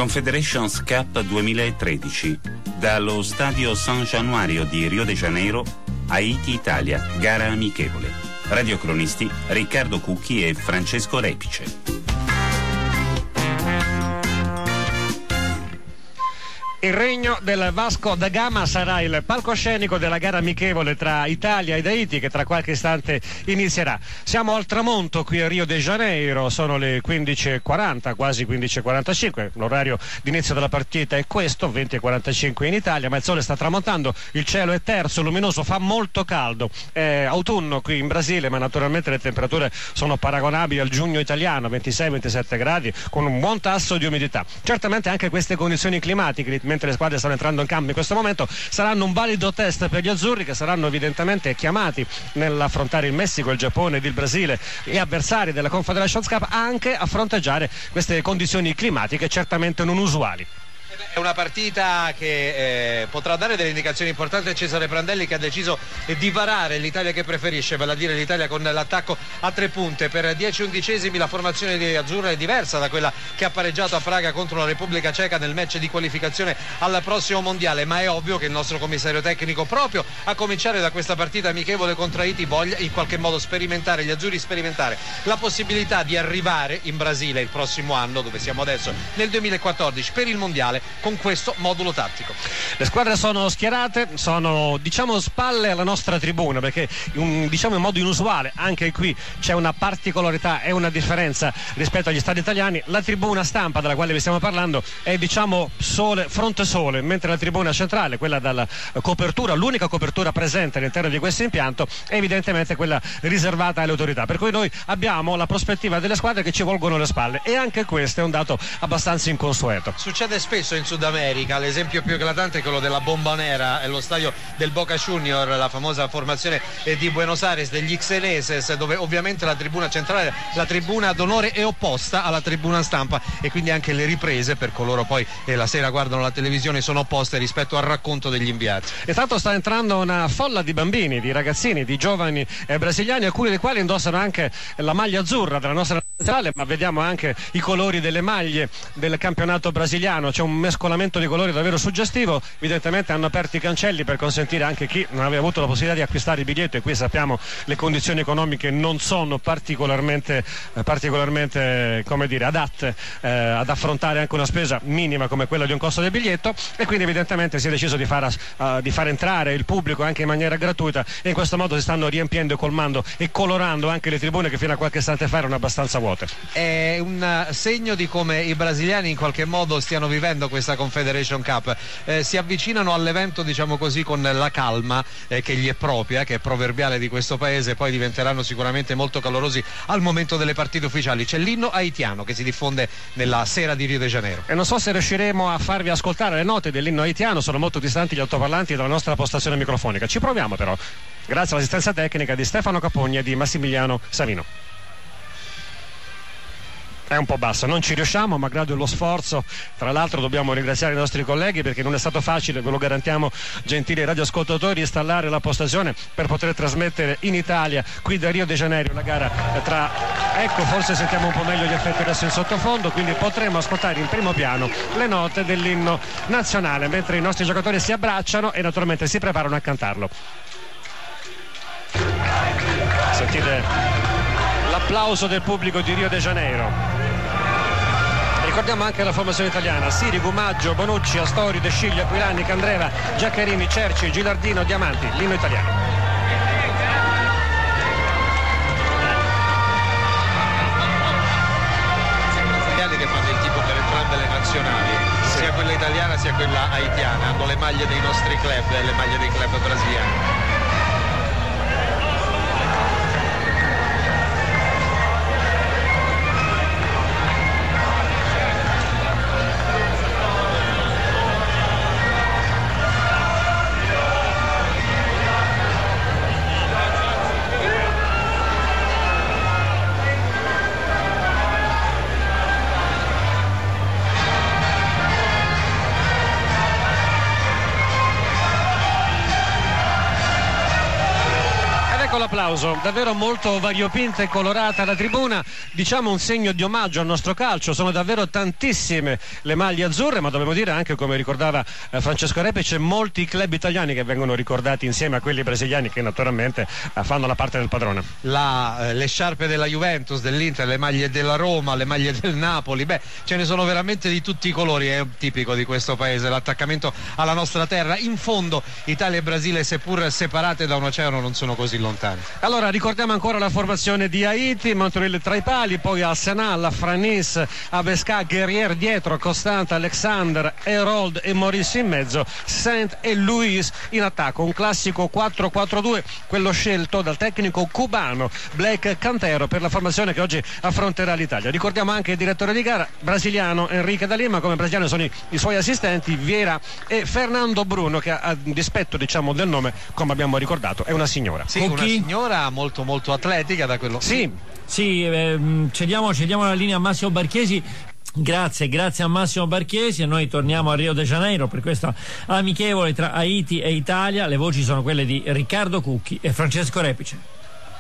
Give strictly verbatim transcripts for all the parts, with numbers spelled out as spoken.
Confederations Cup duemilatredici. Dallo stadio San Januario di Rio de Janeiro, Haiti-Italia, gara amichevole. Radiocronisti Riccardo Cucchi e Francesco Repice. Il regno del Vasco da Gama sarà il palcoscenico della gara amichevole tra Italia ed Haiti, che tra qualche istante inizierà. Siamo al tramonto qui a Rio de Janeiro, sono le quindici e quaranta, quasi quindici e quarantacinque, l'orario di inizio della partita è questo, venti e quarantacinque in Italia, ma il sole sta tramontando, il cielo è terso, luminoso, fa molto caldo, è autunno qui in Brasile, ma naturalmente le temperature sono paragonabili al giugno italiano, ventisei ventisette gradi, con un buon tasso di umidità. Certamente anche queste condizioni climatiche, mentre le squadre stanno entrando in campo in questo momento, saranno un valido test per gli azzurri, che saranno evidentemente chiamati nell'affrontare il Messico, il Giappone ed il Brasile, e avversari della Confederations Cup, anche a fronteggiare queste condizioni climatiche certamente non usuali. È una partita che eh, potrà dare delle indicazioni importanti a Cesare Prandelli, che ha deciso di varare l'Italia che preferisce, vale a dire l'Italia con l'attacco a tre punte. Per dieci undicesimi la formazione di azzurra è diversa da quella che ha pareggiato a Praga contro la Repubblica Ceca nel match di qualificazione al prossimo mondiale, ma è ovvio che il nostro commissario tecnico, proprio a cominciare da questa partita amichevole contro Haiti, voglia in qualche modo sperimentare, gli azzurri sperimentare la possibilità di arrivare in Brasile il prossimo anno, dove siamo adesso, nel duemilaquattordici, per il mondiale, con questo modulo tattico. Le squadre sono schierate, sono diciamo spalle alla nostra tribuna, perché un, diciamo in modo inusuale anche qui c'è una particolarità e una differenza rispetto agli stadi italiani. La tribuna stampa della quale vi stiamo parlando è diciamo sole, fronte sole, mentre la tribuna centrale, quella dalla copertura, l'unica copertura presente all'interno di questo impianto, è evidentemente quella riservata alle autorità, per cui noi abbiamo la prospettiva delle squadre che ci volgono le spalle, e anche questo è un dato abbastanza inconsueto. Succede spesso in Sud America, l'esempio più eclatante è quello della Bombonera, è lo stadio del Boca Junior, la famosa formazione di Buenos Aires degli Xeneses, dove ovviamente la tribuna centrale, la tribuna d'onore, è opposta alla tribuna stampa, e quindi anche le riprese per coloro poi che la sera guardano la televisione sono opposte rispetto al racconto degli inviati. E tanto sta entrando una folla di bambini, di ragazzini, di giovani eh, brasiliani, alcuni dei quali indossano anche la maglia azzurra della nostra nazionale, ma vediamo anche i colori delle maglie del campionato brasiliano, c'è un mescolamento di colori davvero suggestivo. Evidentemente hanno aperto i cancelli per consentire anche chi non aveva avuto la possibilità di acquistare i biglietti, e qui sappiamo le condizioni economiche non sono particolarmente, eh, particolarmente come dire, adatte eh, ad affrontare anche una spesa minima come quella di un costo del biglietto, e quindi evidentemente si è deciso di far, uh, di far entrare il pubblico anche in maniera gratuita, e in questo modo si stanno riempiendo e colmando e colorando anche le tribune che fino a qualche istante fa erano abbastanza vuote. È un segno di come i brasiliani in qualche modo stiano vivendo questa Confederation Cup, eh, si avvicinano all'evento diciamo così con la calma eh, che gli è propria, che è proverbiale di questo paese, poi diventeranno sicuramente molto calorosi al momento delle partite ufficiali. C'è l'inno haitiano che si diffonde nella sera di Rio de Janeiro, e non so se riusciremo a farvi ascoltare le note dell'inno haitiano, sono molto distanti gli altoparlanti dalla nostra postazione microfonica, ci proviamo però, grazie all'assistenza tecnica di Stefano Capogna e di Massimiliano Savino. È un po' bassa, non ci riusciamo, malgrado lo sforzo. Tra l'altro dobbiamo ringraziare i nostri colleghi, perché non è stato facile, ve lo garantiamo gentili radioascoltatori, installare la postazione per poter trasmettere in Italia, qui da Rio de Janeiro, la gara tra, ecco, forse sentiamo un po' meglio gli effetti adesso in sottofondo, quindi potremo ascoltare in primo piano le note dell'inno nazionale mentre i nostri giocatori si abbracciano e naturalmente si preparano a cantarlo. Sentite l'applauso del pubblico di Rio de Janeiro. Ricordiamo anche la formazione italiana: Sirigu, Maggio, Bonucci, Astori, De Sciglio, Aquilani, Candreva, Giaccherini, Cerci, Gilardino, Diamanti, l'inno italiano. Italiani che fanno il tipo per entrambe le nazionali, sì, sia quella italiana sia quella haitiana, hanno le maglie dei nostri club e le maglie dei club brasiliani. ecco l'applauso, davvero molto variopinta e colorata la tribuna, diciamo un segno di omaggio al nostro calcio. Sono davvero tantissime le maglie azzurre, ma dobbiamo dire anche, come ricordava eh, Francesco Repice, molti club italiani che vengono ricordati insieme a quelli brasiliani che naturalmente eh, fanno la parte del padrone. La, eh, le sciarpe della Juventus, dell'Inter, le maglie della Roma, le maglie del Napoli, beh, ce ne sono veramente di tutti i colori, è tipico di questo paese l'attaccamento alla nostra terra. In fondo Italia e Brasile, seppur separate da un oceano, non sono così lontani. Allora ricordiamo ancora la formazione di Haiti: Montoril tra i pali, poi Arsenal, Franis, Abesca, Guerrier dietro, Costante, Alexander, Herold e Maurice in mezzo, Saint e Luis in attacco. Un classico quattro quattro due, quello scelto dal tecnico cubano Blake Cantero per la formazione che oggi affronterà l'Italia. Ricordiamo anche il direttore di gara brasiliano Enrique da Lima, come brasiliano sono i, i suoi assistenti Vieira e Fernando Bruno, che a dispetto diciamo del nome, come abbiamo ricordato, è una signora. Sì, una signora molto molto atletica da quello. Sì, sì, eh, cediamo, cediamo la linea a Massimo Barchesi. Grazie, grazie a Massimo Barchesi, e noi torniamo a Rio de Janeiro per questa amichevole tra Haiti e Italia. Le voci sono quelle di Riccardo Cucchi e Francesco Repice.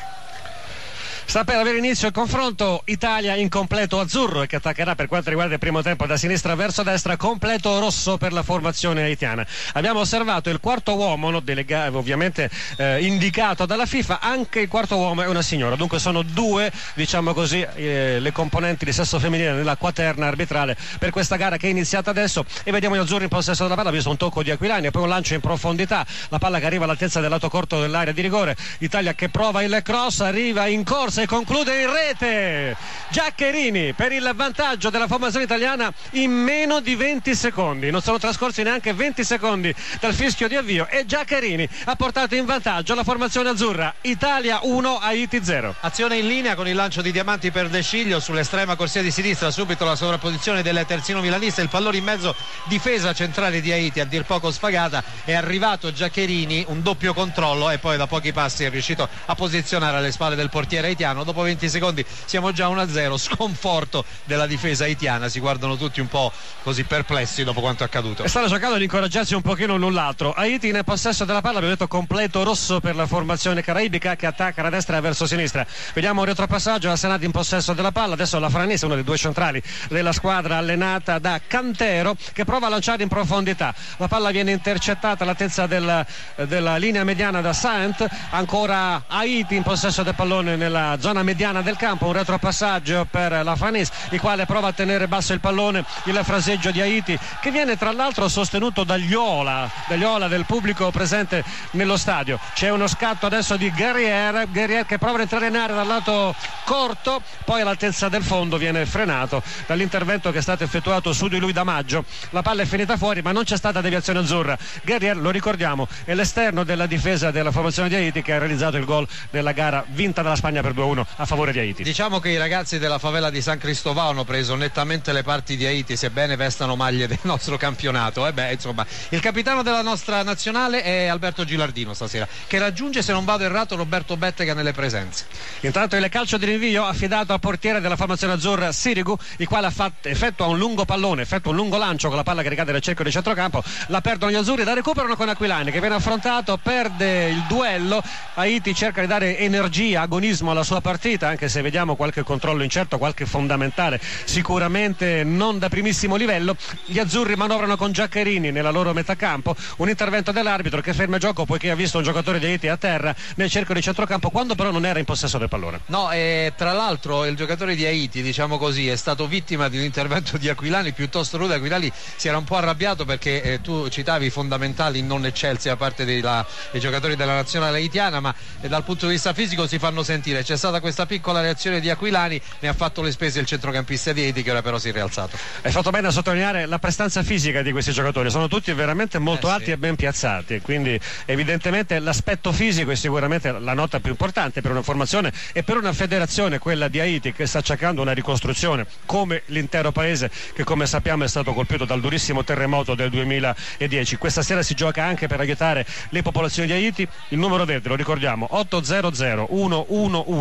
Sta per avere inizio il confronto. Italia in completo azzurro, e che attaccherà per quanto riguarda il primo tempo da sinistra verso destra, completo rosso per la formazione haitiana. Abbiamo osservato il quarto uomo, no, delega- ovviamente eh, indicato dalla FIFA, anche il quarto uomo è una signora, dunque sono due, diciamo così, eh, le componenti di sesso femminile nella quaterna arbitrale per questa gara che è iniziata adesso. E vediamo gli azzurri in possesso della palla, visto un tocco di Aquilani e poi un lancio in profondità, la palla che arriva all'altezza del lato corto dell'area di rigore. Italia che prova il cross, arriva in corsa e conclude in rete. Giaccherini per il vantaggio della formazione italiana in meno di venti secondi. Non sono trascorsi neanche venti secondi dal fischio di avvio e Giaccherini ha portato in vantaggio la formazione azzurra. Italia uno, Haiti zero. Azione in linea con il lancio di Diamanti per De Sciglio sull'estrema corsia di sinistra, subito la sovrapposizione del terzino milanista, il pallone in mezzo, difesa centrale di Haiti a dir poco sfagata, è arrivato Giaccherini, un doppio controllo e poi da pochi passi è riuscito a posizionare alle spalle del portiere haitiano. Dopo venti secondi siamo già uno a zero, sconforto della difesa haitiana, si guardano tutti un po' così perplessi dopo quanto accaduto. E stanno cercando di incoraggiarsi un pochino l'un l'altro. Haiti nel possesso della palla, abbiamo detto completo rosso per la formazione caraibica che attacca da destra verso sinistra. Vediamo un retropassaggio, Arsenal in possesso della palla, adesso la Franis, uno dei due centrali della squadra allenata da Cantero, che prova a lanciare in profondità. La palla viene intercettata all'altezza della, della linea mediana da Saint, ancora Haiti in possesso del pallone nella zona mediana del campo, un retropassaggio per la Franis, il quale prova a tenere basso il pallone, il fraseggio di Haiti che viene tra l'altro sostenuto dagli Ola, dagli Ola del pubblico presente nello stadio. C'è uno scatto adesso di Guerrier, Guerrier che prova ad entrare in area dal lato corto, poi all'altezza del fondo viene frenato dall'intervento che è stato effettuato su di lui da Maggio. La palla è finita fuori, ma non c'è stata deviazione azzurra. Guerrier, lo ricordiamo, è l'esterno della difesa della formazione di Haiti che ha realizzato il gol della gara vinta dalla Spagna per due a uno a favore di Haiti. Diciamo che i ragazzi della favela di San Cristóbal hanno preso nettamente le parti di Haiti, sebbene vestano maglie del nostro campionato. E beh, insomma, il capitano della nostra nazionale è Alberto Gilardino stasera, che raggiunge, se non vado errato, Roberto Bettega nelle presenze. Intanto il calcio di rinvio affidato al portiere della formazione azzurra Sirigu, il quale ha fatto, effettua un lungo pallone, effettua un lungo lancio con la palla che ricade nel cerchio di centrocampo, la perdono gli azzurri, la recuperano con Aquilani che viene affrontato, perde il duello. Haiti cerca di dare energia, agonismo alla sua partita, anche se vediamo qualche controllo incerto, qualche fondamentale sicuramente non da primissimo livello. Gli azzurri manovrano con Giaccherini nella loro metà campo, un intervento dell'arbitro che ferma il gioco poiché ha visto un giocatore di Haiti a terra nel cerchio di centrocampo quando però non era in possesso del pallone. No, e tra l'altro il giocatore di Haiti, diciamo così, è stato vittima di un intervento di Aquilani piuttosto rude. Aquilani si era un po' arrabbiato perché eh, tu citavi i fondamentali non eccelsi a parte dei, la, dei giocatori della nazionale haitiana, ma eh, dal punto di vista fisico si fanno sentire. C'è stata questa piccola reazione di Aquilani, ne ha fatto le spese il centrocampista di Haiti che ora però si è rialzato. Hai fatto bene a sottolineare la prestanza fisica di questi giocatori, sono tutti veramente molto eh, alti sì. e ben piazzati, e quindi evidentemente l'aspetto fisico è sicuramente la nota più importante per una formazione e per una federazione, quella di Haiti, che sta cercando una ricostruzione come l'intero paese che, come sappiamo, è stato colpito dal durissimo terremoto del duemiladieci. Questa sera si gioca anche per aiutare le popolazioni di Haiti. Il numero verde, lo ricordiamo, otto zero zero uno uno uno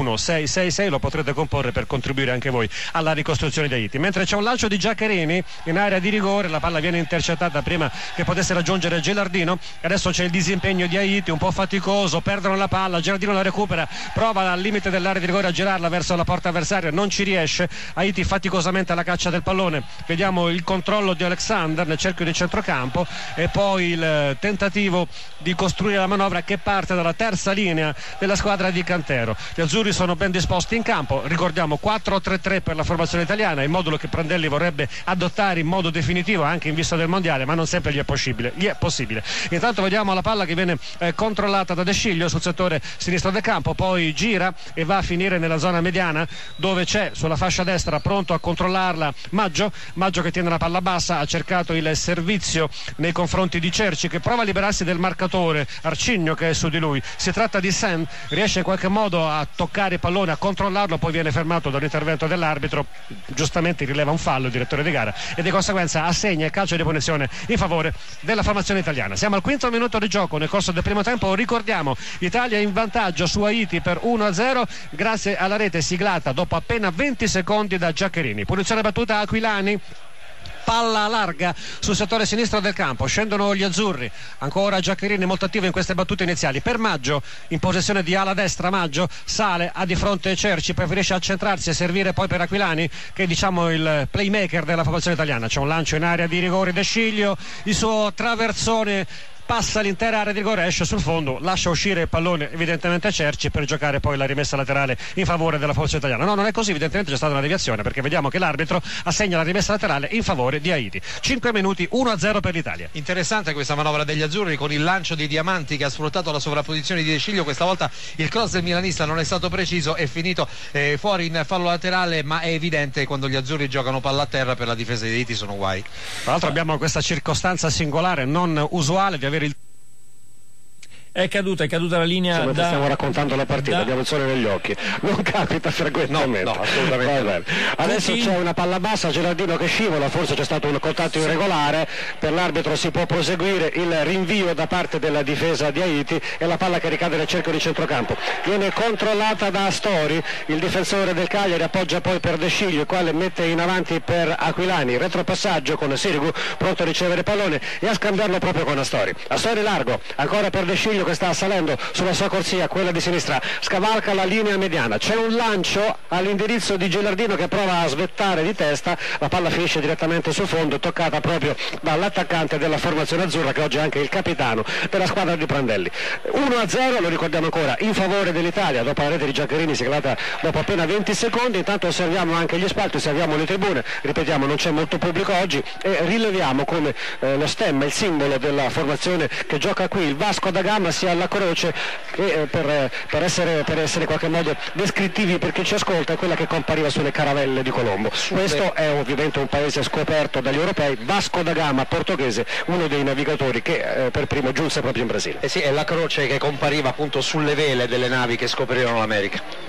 uno sei sei sei, lo potrete comporre per contribuire anche voi alla ricostruzione di Haiti. Mentre c'è un lancio di Giaccherini in area di rigore, la palla viene intercettata prima che potesse raggiungere Gilardino. Adesso c'è il disimpegno di Haiti, un po' faticoso, perdono la palla, Gilardino la recupera, prova al limite dell'area di rigore a girarla verso la porta avversaria, non ci riesce. Haiti faticosamente alla caccia del pallone, vediamo il controllo di Alexander nel cerchio di centrocampo e poi il tentativo di costruire la manovra che parte dalla terza linea della squadra di Cantero. Gli azzurri sono ben disposti in campo, ricordiamo quattro tre tre per la formazione italiana, il modulo che Prandelli vorrebbe adottare in modo definitivo anche in vista del mondiale, ma non sempre gli è possibile, gli è possibile. Intanto vediamo la palla che viene eh, controllata da De Sciglio sul settore sinistro del campo, poi gira e va a finire nella zona mediana dove c'è sulla fascia destra pronto a controllarla Maggio, Maggio che tiene la palla bassa, ha cercato il servizio nei confronti di Cerci che prova a liberarsi del marcatore Arcigno che è su di lui, si tratta di Sen, riesce in qualche modo a toccare il pallone, a controllarlo, poi viene fermato dall'intervento dell'arbitro, giustamente rileva un fallo il direttore di gara e di conseguenza assegna il calcio di punizione in favore della formazione italiana. Siamo al quinto minuto di gioco nel corso del primo tempo, ricordiamo Italia in vantaggio su Haiti per uno a zero grazie alla rete siglata dopo appena venti secondi da Giaccherini. Punizione battuta Aquilani, palla larga sul settore sinistro del campo, scendono gli azzurri, ancora Giaccherini molto attivo in queste battute iniziali, per Maggio in possessione di ala destra, Maggio sale, ha di fronte Cerci, preferisce accentrarsi e servire poi per Aquilani che è diciamo il playmaker della formazione italiana. C'è un lancio in area di rigore, De Sciglio, il suo traversone passa l'intera area di rigore, esce sul fondo, lascia uscire il pallone evidentemente a Cerci per giocare poi la rimessa laterale in favore della forza italiana. No, non è così, evidentemente c'è stata una deviazione perché vediamo che l'arbitro assegna la rimessa laterale in favore di Haiti. cinque minuti, uno a zero per l'Italia. Interessante questa manovra degli azzurri con il lancio di Diamanti che ha sfruttato la sovrapposizione di De Sciglio, questa volta il cross del milanista non è stato preciso, è finito eh, fuori in fallo laterale, ma è evidente quando gli azzurri giocano palla a terra per la difesa di Haiti sono guai. Tra l'altro abbiamo questa circostanza singolare non usuale di avere il È caduta, è caduta la linea. Cioè, da... stiamo raccontando la partita, da... abbiamo il sole negli occhi. Non capita frequentemente. No, no, assolutamente. Adesso Tutti... c'è una palla bassa, Gilardino che scivola, forse c'è stato un contatto irregolare, per l'arbitro si può proseguire il rinvio da parte della difesa di Haiti e la palla che ricade nel cerchio di centrocampo. Viene controllata da Astori, il difensore del Cagliari appoggia poi per De Sciglio, il quale mette in avanti per Aquilani, retropassaggio con Sirigu pronto a ricevere pallone e a scambiarlo proprio con Astori. Astori largo, ancora per De Sciglio che sta salendo sulla sua corsia, quella di sinistra, scavalca la linea mediana, c'è un lancio all'indirizzo di Gilardino che prova a svettare di testa, la palla finisce direttamente sul fondo, toccata proprio dall'attaccante della formazione azzurra che oggi è anche il capitano della squadra di Prandelli. uno a zero, lo ricordiamo ancora, in favore dell'Italia dopo la rete di Giaccherini siglata dopo appena venti secondi. Intanto osserviamo anche gli spalti, osserviamo le tribune, ripetiamo non c'è molto pubblico oggi e rileviamo come eh, lo stemma, il simbolo della formazione che gioca qui, il Vasco da Gama, sia alla croce che eh, per, per, essere, per essere in qualche modo descrittivi per chi ci ascolta è quella che compariva sulle caravelle di Colombo. Questo è ovviamente un paese scoperto dagli europei, Vasco da Gama, portoghese, uno dei navigatori che eh, per primo giunse proprio in Brasile. Eh sì, è la croce che compariva appunto sulle vele delle navi che scoprirono l'America.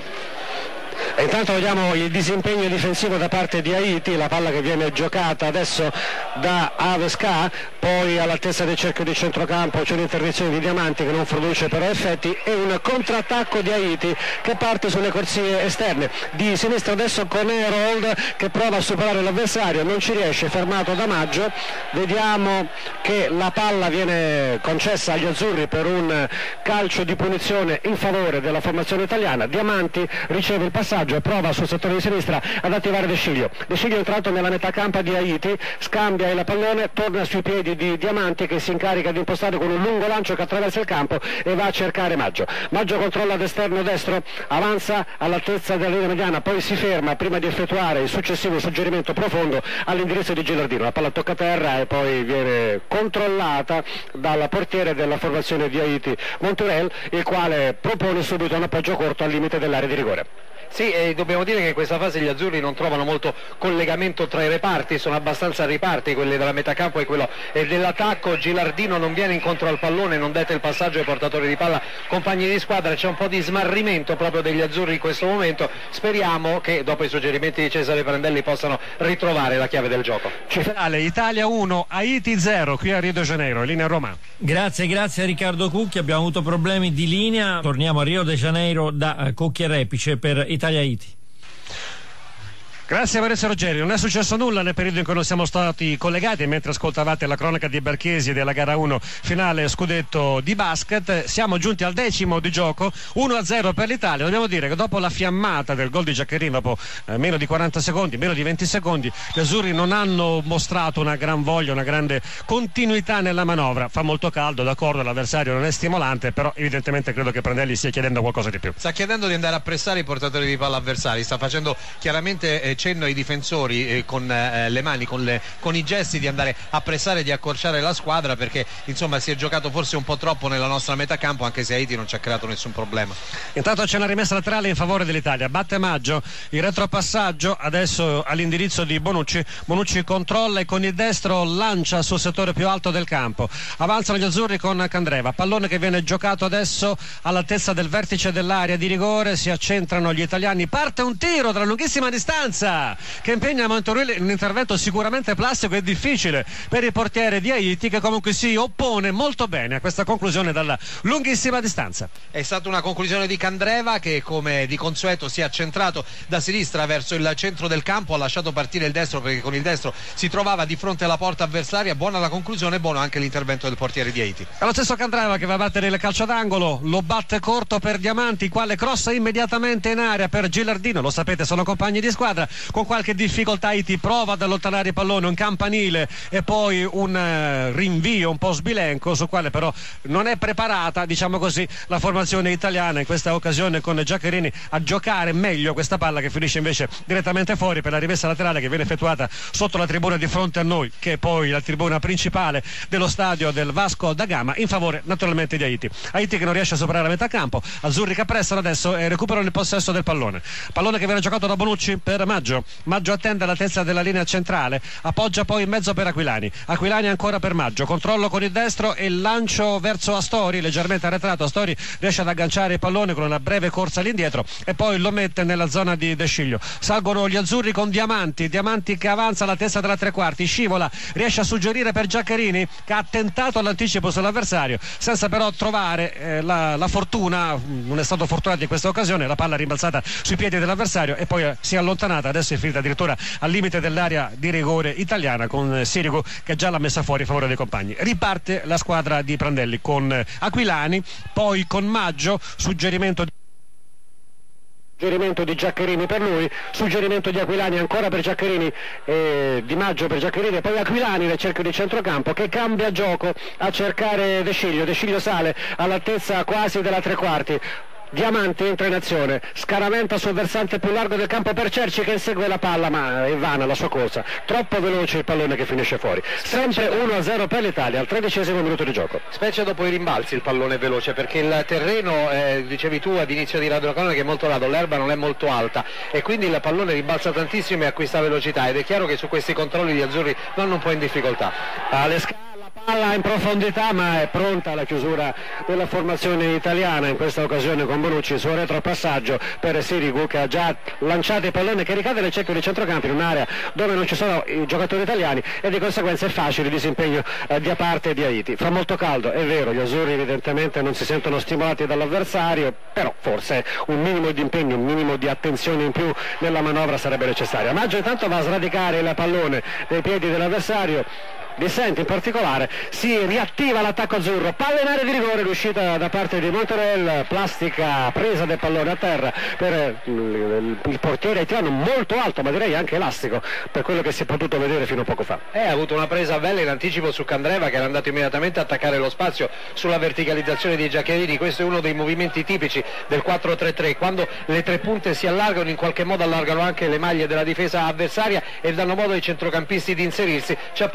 E intanto vediamo il disimpegno difensivo da parte di Haiti, la palla che viene giocata adesso da Avesca, poi all'altezza del cerchio di centrocampo c'è un'interdizione di Diamanti che non produce però effetti e un contrattacco di Haiti che parte sulle corsie esterne, di sinistra adesso con Herold che prova a superare l'avversario, non ci riesce, fermato da Maggio. Vediamo che la palla viene concessa agli azzurri per un calcio di punizione in favore della formazione italiana. Diamanti riceve il passaggio e prova sul settore di sinistra ad attivare De Sciglio. De Sciglio è entrato nella metà campo di Haiti, scambia il pallone, torna sui piedi di Diamanti che si incarica di impostare con un lungo lancio che attraversa il campo e va a cercare Maggio. Maggio controlla ad esterno destro, avanza all'altezza della linea mediana, poi si ferma prima di effettuare il successivo suggerimento profondo all'indirizzo di Gilardino. La palla tocca terra e poi viene controllata dal portiere della formazione di Haiti, Monturel, il quale propone subito un appoggio corto al limite dell'area di rigore. Sì, e dobbiamo dire che in questa fase gli azzurri non trovano molto collegamento tra i reparti, sono abbastanza riparti quelli della metà campo e quello dell'attacco. Gilardino non viene incontro al pallone, non detta il passaggio ai portatori di palla, compagni di squadra, c'è un po' di smarrimento proprio degli azzurri in questo momento. Speriamo che dopo i suggerimenti di Cesare Prandelli possano ritrovare la chiave del gioco. Finale Italia uno, Haiti zero qui a Rio de Janeiro, linea Roma. Grazie, grazie a Riccardo Cucchi, abbiamo avuto problemi di linea, torniamo a Rio de Janeiro da Cucchi e Repice per Italia-Haiti. Grazie a Maurizio Ruggeri, non è successo nulla nel periodo in cui non siamo stati collegati, mentre ascoltavate la cronaca di Barchesi della gara uno finale scudetto di basket. Siamo giunti al decimo di gioco, uno a zero per l'Italia. Dobbiamo dire che dopo la fiammata del gol di Giaccherini, dopo eh, meno di quaranta secondi, meno di venti secondi, gli azzurri non hanno mostrato una gran voglia, una grande continuità nella manovra. Fa molto caldo, d'accordo, l'avversario non è stimolante, però evidentemente credo che Prandelli stia chiedendo qualcosa di più. Sta chiedendo di andare a pressare i portatori di palla avversari, sta facendo chiaramente eh, cenno ai difensori eh, con eh, le mani, con, le, con i gesti, di andare a pressare, di accorciare la squadra, perché insomma si è giocato forse un po' troppo nella nostra metà campo, anche se Haiti non ci ha creato nessun problema. Intanto c'è una rimessa laterale in favore dell'Italia, batte Maggio, il retropassaggio adesso all'indirizzo di Bonucci. Bonucci controlla e con il destro lancia sul settore più alto del campo, avanzano gli azzurri con Candreva, pallone che viene giocato adesso all'altezza del vertice dell'area di rigore, si accentrano gli italiani, parte un tiro da lunghissima distanza che impegna Montorelli in un intervento sicuramente plastico e difficile per il portiere di Haiti, che comunque si oppone molto bene a questa conclusione dalla lunghissima distanza. È stata una conclusione di Candreva che, come di consueto, si è accentrato da sinistra verso il centro del campo, ha lasciato partire il destro perché con il destro si trovava di fronte alla porta avversaria. Buona la conclusione, buono anche l'intervento del portiere di Haiti. È lo stesso Candreva che va a battere il calcio d'angolo, lo batte corto per Diamanti, quale crossa immediatamente in area per Gilardino, lo sapete, sono compagni di squadra. Con qualche difficoltà Haiti prova ad allontanare il pallone, un campanile e poi un uh, rinvio un po' sbilenco, su quale però non è preparata, diciamo così, la formazione italiana in questa occasione, con Giaccherini a giocare meglio questa palla che finisce invece direttamente fuori per la rimessa laterale che viene effettuata sotto la tribuna di fronte a noi, che è poi la tribuna principale dello stadio del Vasco da Gama, in favore naturalmente di Haiti. Haiti che non riesce a superare la metà campo, azzurri che pressano adesso e recuperano il possesso del pallone, pallone che viene giocato da Bonucci per Maggio. Maggio attende all'altezza della linea centrale, appoggia poi in mezzo per Aquilani, Aquilani ancora per Maggio, controllo con il destro e il lancio verso Astori, leggermente arretrato. Astori riesce ad agganciare il pallone con una breve corsa all'indietro e poi lo mette nella zona di De Sciglio. Salgono gli azzurri con Diamanti, Diamanti che avanza all'altezza della tre quarti, scivola, riesce a suggerire per Giaccherini che ha tentato all'anticipo sull'avversario senza però trovare eh, la, la fortuna, non è stato fortunato in questa occasione, la palla rimbalzata sui piedi dell'avversario e poi eh, si è allontanata, adesso è finita addirittura al limite dell'area di rigore italiana, con Sirigu che già l'ha messa fuori in favore dei compagni. Riparte la squadra di Prandelli con Aquilani, poi con Maggio, suggerimento di Suggerimento di Giaccherini per lui, suggerimento di Aquilani ancora per Giaccherini, eh, Di Maggio per Giaccherini e poi Aquilani nel cerchio di centrocampo che cambia gioco a cercare De Sciglio. De Sciglio sale all'altezza quasi della tre quarti. Diamanti entra in azione, scaraventa sul versante più largo del campo per Cerci che insegue la palla, ma è vana la sua corsa, troppo veloce il pallone che finisce fuori. Sempre uno a zero per l'Italia al tredicesimo minuto di gioco. Specie dopo i rimbalzi il pallone è veloce, perché il terreno, eh, dicevi tu ad inizio di Radio Canale, che è molto rado, l'erba non è molto alta e quindi il pallone rimbalza tantissimo e acquista velocità, ed è chiaro che su questi controlli gli azzurri vanno un po' in difficoltà. Alle scale palla in profondità, ma è pronta la chiusura della formazione italiana in questa occasione con Bonucci, suo retropassaggio per Sirigu che ha già lanciato il pallone che ricade nel cerchio di centrocampo in un'area dove non ci sono i giocatori italiani e di conseguenza è facile il disimpegno eh, da parte di Haiti. Fa molto caldo, è vero, gli azzurri evidentemente non si sentono stimolati dall'avversario, però forse un minimo di impegno, un minimo di attenzione in più nella manovra sarebbe necessaria. Maggio intanto va a sradicare il pallone dai piedi dell'avversario. Dissenti in particolare, si riattiva l'attacco azzurro, palla in area di rigore, l'uscita da parte di Montorel, plastica presa del pallone a terra per il, il portiere haitiano, molto alto ma direi anche elastico per quello che si è potuto vedere fino a poco fa. Eh, ha avuto una presa bella in anticipo su Candreva che era andato immediatamente a attaccare lo spazio sulla verticalizzazione di Giaccherini. Questo è uno dei movimenti tipici del quattro tre tre, quando le tre punte si allargano, in qualche modo allargano anche le maglie della difesa avversaria e danno modo ai centrocampisti di inserirsi. Ci ha provato Candreva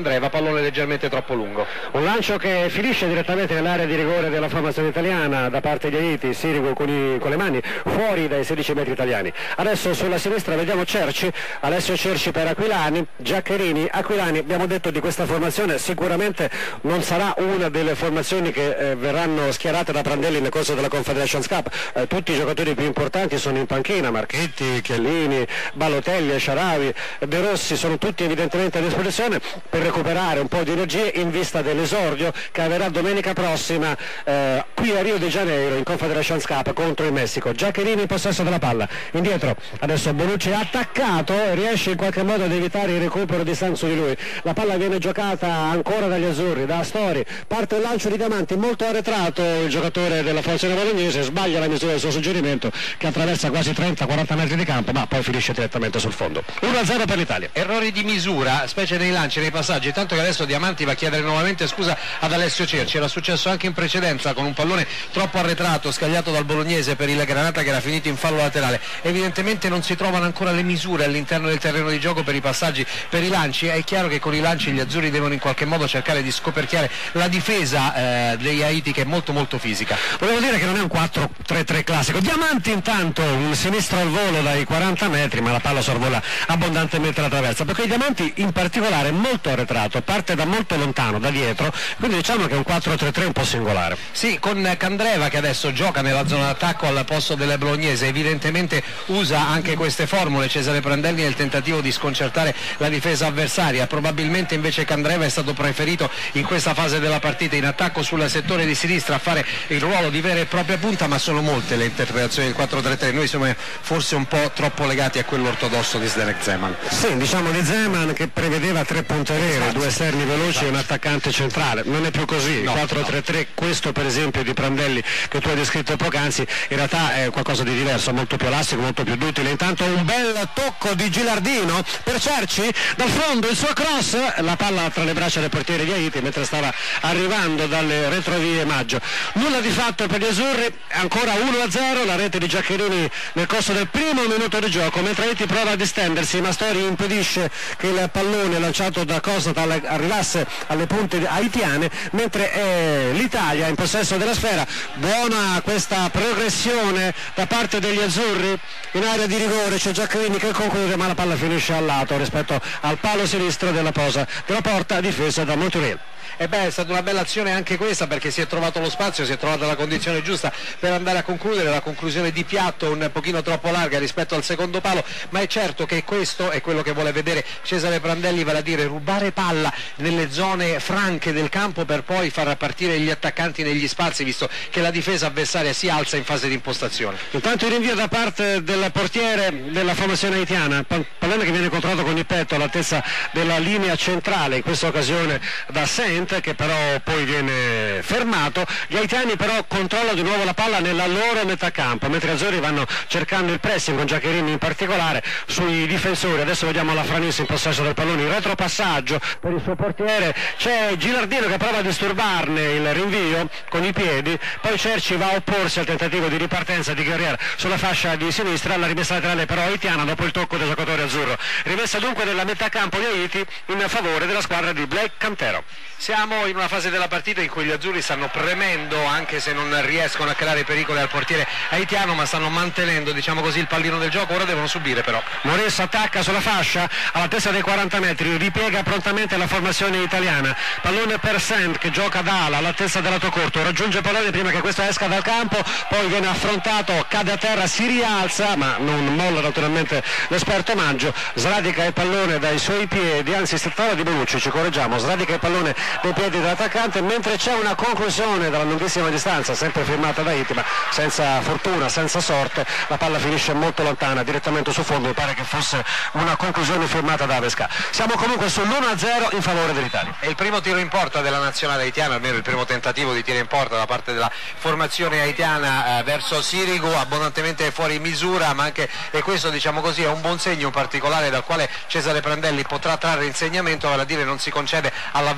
Candreva, pallone leggermente troppo lungo. Un lancio che finisce direttamente nell'area di rigore della formazione italiana da parte di Haiti, Sirigu con, i, con le mani fuori dai sedici metri italiani. Adesso sulla sinistra vediamo Cerci, Alessio Cerci per Aquilani, Giaccherini, Aquilani. Abbiamo detto di questa formazione, sicuramente non sarà una delle formazioni che eh, verranno schierate da Prandelli nel corso della Confederations Cup. Eh, tutti i giocatori più importanti sono in panchina, Marchetti, Chiellini, Balotelli, Sharawi, De Rossi, sono tutti evidentemente a disposizione per recuperare un po' di energie in vista dell'esordio che avverrà domenica prossima eh, qui a Rio de Janeiro in Confederations Cup contro il Messico. Giaccherini in possesso della palla, indietro, adesso Bonucci è attaccato e riesce in qualche modo ad evitare il recupero di San su di lui. La palla viene giocata ancora dagli azzurri, da Astori, parte il lancio di Diamanti, molto arretrato il giocatore della formazione bolognese, sbaglia la misura del suo suggerimento che attraversa quasi trenta quaranta metri di campo, ma poi finisce direttamente sul fondo. uno a zero per l'Italia. Errori di misura, specie nei lanci, nei passaggi, tanto che adesso Diamanti va a chiedere nuovamente scusa ad Alessio Cerci. Era successo anche in precedenza con un pallone troppo arretrato scagliato dal bolognese per il Granata che era finito in fallo laterale. Evidentemente non si trovano ancora le misure all'interno del terreno di gioco per i passaggi, per i lanci. È chiaro che con i lanci gli azzurri devono in qualche modo cercare di scoperchiare la difesa eh, degli Haiti, che è molto molto fisica. Volevo dire che non è un quattro tre tre classico. Diamanti intanto un sinistro al volo dai quaranta metri, ma la palla sorvola abbondantemente la traversa, perché i Diamanti in particolare è molto arretrato, parte da molto lontano, da dietro, quindi diciamo che è un quattro tre tre un po' singolare. Sì, con Candreva che adesso gioca nella zona d'attacco al posto del bolognese, evidentemente usa anche queste formule Cesare Prandelli nel tentativo di sconcertare la difesa avversaria. Probabilmente invece Candreva è stato preferito in questa fase della partita in attacco sul settore di sinistra a fare il ruolo di vera e propria punta, ma sono molte le interpretazioni del quattro tre tre. Noi siamo forse un po' troppo legati a quello ortodosso di Zdenek Zeman. Sì, diciamo di Zeman che prevedeva tre punte vere, esatto, due esterni veloci esatto. e un attaccante centrale. Non è più così. No, quattro tre tre, no. Questo per esempio di Prandelli che tu hai descritto poc'anzi in realtà è qualcosa di diverso, molto più elastico, molto più duttile. Intanto un bel tocco di Gilardino per Cerci, dal fondo il suo cross, la palla tra le braccia del portiere di Haiti mentre stava arrivando dalle retrovie Maggio. Nulla di fatto per gli azzurri, ancora uno a zero, la rete di Giaccherini nel corso del primo minuto di gioco, mentre Haiti prova a distendersi, Mastori impedisce che il pallone lanciato da Costatal arrivasse alle punte haitiane, mentre è l'Italia in possesso della sfera. Buona questa progressione da parte degli azzurri in area di rigore, c'è Giaccherini che conclude, ma la palla finisce al lato rispetto al palo sinistro della posa della porta difesa da Monturel. E beh, è stata una bella azione anche questa, perché si è trovato lo spazio, si è trovata la condizione giusta per andare a concludere. La conclusione di piatto un pochino troppo larga rispetto al secondo palo, ma è certo che questo è quello che vuole vedere Cesare Prandelli, vale a dire rubare palla nelle zone franche del campo per poi far partire gli attaccanti negli spazi, visto che la difesa avversaria si alza in fase di impostazione. Intanto il rinvio da parte del portiere della formazione haitiana, pallone che viene controllato con il petto all'altezza della linea centrale, in questa occasione da Saint, che però poi viene fermato. Gli haitiani però controllano di nuovo la palla nella loro metà campo, mentre gli azzurri vanno cercando il pressing, con Giaccherini in particolare sui difensori. Adesso vediamo la Franis in possesso del pallone, il retropassaggio per il suo portiere, c'è Gilardino che prova a disturbarne il rinvio con i piedi, poi Cerci va a opporsi al tentativo di ripartenza di Guerrier sulla fascia di sinistra, la rimessa laterale però haitiana dopo il tocco del giocatore azzurro. Rimessa dunque nella metà campo di Haiti in favore della squadra di Blake Cantero. Siamo in una fase della partita in cui gli azzurri stanno premendo, anche se non riescono a creare pericoli al portiere haitiano, ma stanno mantenendo, diciamo così, il pallino del gioco. Ora devono subire però. Moresso attacca sulla fascia alla testa dei quaranta metri, ripiega prontamente la formazione italiana, pallone per Sand che gioca da ala alla testa dell'altro corto, raggiunge il pallone prima che questo esca dal campo, poi viene affrontato, cade a terra, si rialza ma non molla naturalmente l'esperto Maggio, sradica il pallone dai suoi piedi, anzi si tratta di Bonucci, ci correggiamo, sradica il pallone dei piedi dell'attaccante, mentre c'è una conclusione dalla lunghissima distanza, sempre firmata da Haiti, ma senza fortuna, senza sorte, la palla finisce molto lontana, direttamente sul fondo. Mi pare che fosse una conclusione firmata da Avesca. Siamo comunque sull'uno a zero in favore dell'Italia. È il primo tiro in porta della nazionale haitiana, almeno il primo tentativo di tiro in porta da parte della formazione haitiana eh, verso Sirigu, abbondantemente fuori misura, ma anche, e questo diciamo così è un buon segno particolare dal quale Cesare Prandelli potrà trarre insegnamento, vale a dire non si concede all'avversario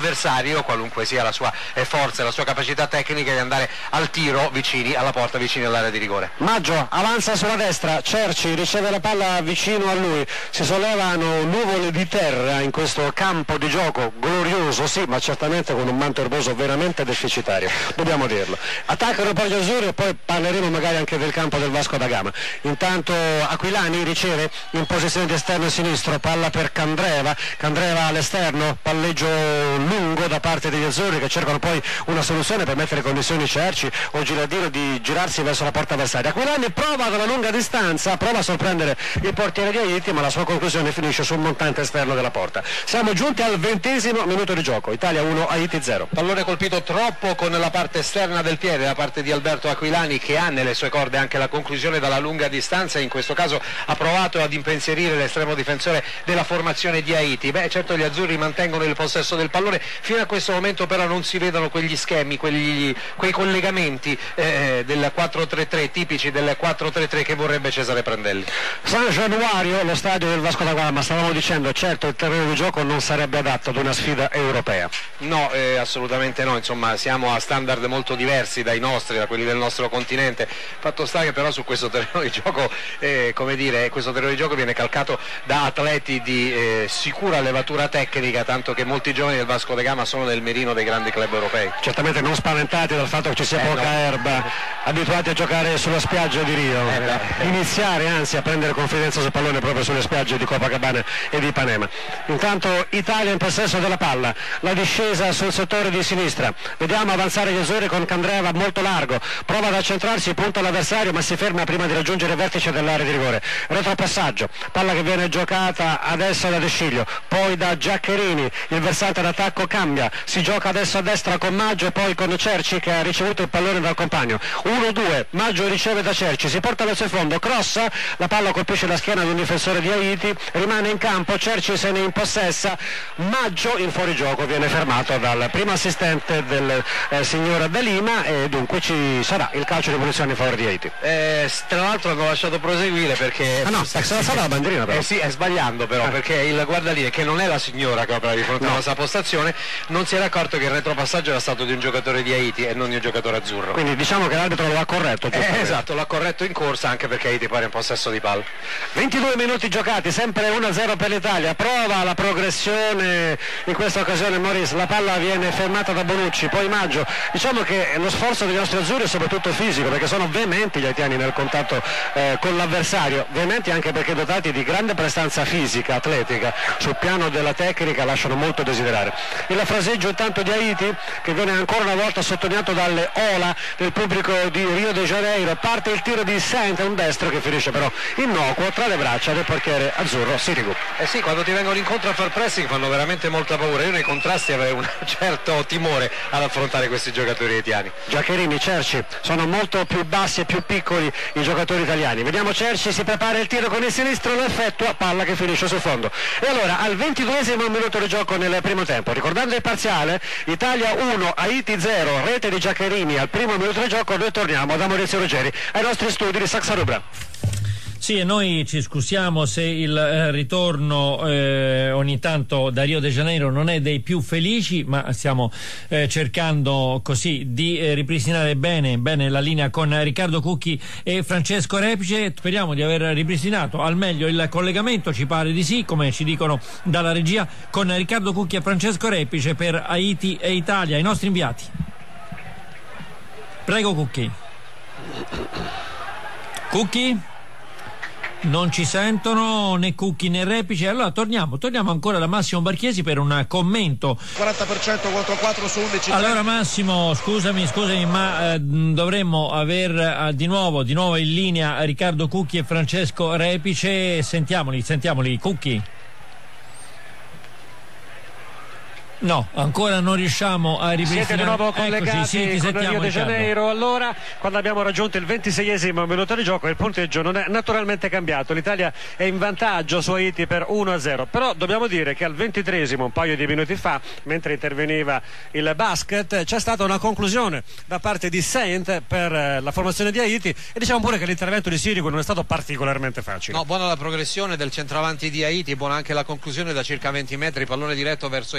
avversario, qualunque sia la sua eh, forza e la sua capacità tecnica di andare al tiro vicini alla porta, vicini all'area di rigore. Maggio avanza sulla destra, Cerci riceve la palla vicino a lui, si sollevano nuvole di terra in questo campo di gioco glorioso, sì, ma certamente con un manto erboso veramente deficitario, dobbiamo dirlo. Attaccano poi gli azzurri e poi parleremo magari anche del campo del Vasco da Gama. Intanto Aquilani riceve in posizione di esterno sinistro, palla per Candreva, Candreva all'esterno, palleggio lungo da parte degli azzurri che cercano poi una soluzione per mettere in condizioni Cerci o Gilardino di girarsi verso la porta avversaria. Aquilani prova dalla lunga distanza, prova a sorprendere il portiere di Haiti, ma la sua conclusione finisce sul montante esterno della porta. Siamo giunti al ventesimo minuto di gioco, Italia uno, Haiti zero. Pallone colpito troppo con la parte esterna del piede da parte di Alberto Aquilani, che ha nelle sue corde anche la conclusione dalla lunga distanza, e in questo caso ha provato ad impensierire l'estremo difensore della formazione di Haiti. Beh, certo gli azzurri mantengono il possesso del pallone, fino a questo momento però non si vedono quegli schemi, quegli, quei collegamenti eh, del quattro tre tre, tipici del quattro tre tre che vorrebbe Cesare Prandelli. San Januario, lo stadio del Vasco da Gama, stavamo dicendo, certo il terreno di gioco non sarebbe adatto ad una sfida europea. No, eh, assolutamente no, insomma siamo a standard molto diversi dai nostri, da quelli del nostro continente. Fatto sta che però su questo terreno di gioco, eh, come dire, questo terreno di gioco viene calcato da atleti di eh, sicura levatura tecnica, tanto che molti giovani del Vasco da Gama sono nel mirino dei grandi club europei. Certamente non spaventati dal fatto che ci sia eh, poca no. erba, abituati a giocare sulla spiaggia di Rio, eh, iniziare anzi a prendere confidenza sul pallone proprio sulle spiagge di Copacabana e di Ipanema. Intanto Italia in possesso della palla, la discesa sul settore di sinistra, vediamo avanzare gli azzurri con Candreva molto largo, prova ad accentrarsi, punta all'avversario ma si ferma prima di raggiungere il vertice dell'area di rigore. Retropassaggio, palla che viene giocata adesso da De Sciglio, poi da Giaccherini, il versante d'attacco cambia, si gioca adesso a destra con Maggio e poi con Cerci che ha ricevuto il pallone dal compagno. uno due, Maggio riceve da Cerci, si porta verso il fondo, crossa, la palla colpisce la schiena di un difensore di Haiti, rimane in campo, Cerci se ne impossessa, Maggio in fuorigioco viene fermato dal primo assistente del eh, signor De Lima e dunque ci sarà il calcio di punizione in favore di Haiti. Eh, tra l'altro hanno lasciato proseguire perché... Ah no, sta stata la bandierina però. Eh sì, è sbagliando però, ah. perché il guardalinee, che non è la signora che opera di fronte no. alla nostra postazione, non si era accorto che il retropassaggio era stato di un giocatore di Haiti e non di un giocatore azzurro. Quindi diciamo che l'arbitro lo ha corretto. Eh, esatto, l'ha corretto in corsa, anche perché Haiti pare in possesso di palla. ventidue minuti giocati, sempre uno a zero per l'Italia, prova la progressione in questa occasione Maurice, la palla viene fermata da Bonucci, poi Maggio. Diciamo che lo sforzo degli nostri azzurri è soprattutto fisico, perché sono veementi gli haitiani nel contatto eh, con l'avversario, veementi anche perché dotati di grande prestanza fisica, atletica, sul piano della tecnica lasciano molto desiderare. Il fraseggio intanto di Haiti, che viene ancora una volta sottolineato dalle ola del pubblico di Rio de Janeiro, parte il tiro di Saint, un destro che finisce però innocuo tra le braccia del portiere azzurro Sirigu. Eh sì, quando ti vengono incontro a far pressing fanno veramente molta paura. Io nei contrasti avrei un certo timore ad affrontare questi giocatori haitiani. Giaccherini, Cerci, sono molto più bassi e più piccoli i giocatori italiani. Vediamo Cerci, si prepara il tiro con il sinistro, lo effettua, palla che finisce sul fondo. E allora al ventiduesimo minuto di gioco nel primo tempo, ricordando il parziale, Italia uno, Haiti zero, rete di Giaccherini al primo minuto di gioco. Noi torniamo da Maurizio Ruggeri ai nostri studi di Saxa Rubra. Sì, e noi ci scusiamo se il eh, ritorno eh, ogni tanto da Rio de Janeiro non è dei più felici, ma stiamo eh, cercando così di eh, ripristinare bene, bene la linea con Riccardo Cucchi e Francesco Repice. Speriamo di aver ripristinato al meglio il collegamento, ci pare di sì, come ci dicono dalla regia, con Riccardo Cucchi e Francesco Repice per Haiti e Italia, i nostri inviati. Prego Cucchi. Cucchi? Non ci sentono né Cucchi né Repice. Allora torniamo, torniamo ancora da Massimo Barchiesi per un commento. quaranta per cento contro quattro su undici. Allora Massimo, scusami, scusami, ma eh, dovremmo aver eh, di nuovo, di nuovo in linea Riccardo Cucchi e Francesco Repice. Sentiamoli, sentiamoli. Cucchi? No, ancora non riusciamo a ripristinare. Siete di nuovo collegati. Eccoci, sì, ti con sentiamo, Rio de Riccardo. Janeiro. Allora, quando abbiamo raggiunto il ventiseiesimo minuto di gioco, il punteggio non è naturalmente cambiato. L'Italia è in vantaggio su Haiti per uno a zero. Però dobbiamo dire che al ventitreesimo, un paio di minuti fa, mentre interveniva il basket, c'è stata una conclusione da parte di Saint per la formazione di Haiti, e diciamo pure che l'intervento di Sirigu non è stato particolarmente facile. No, buona la progressione del centravanti di Haiti, buona anche la conclusione da circa venti metri, pallone diretto verso il palo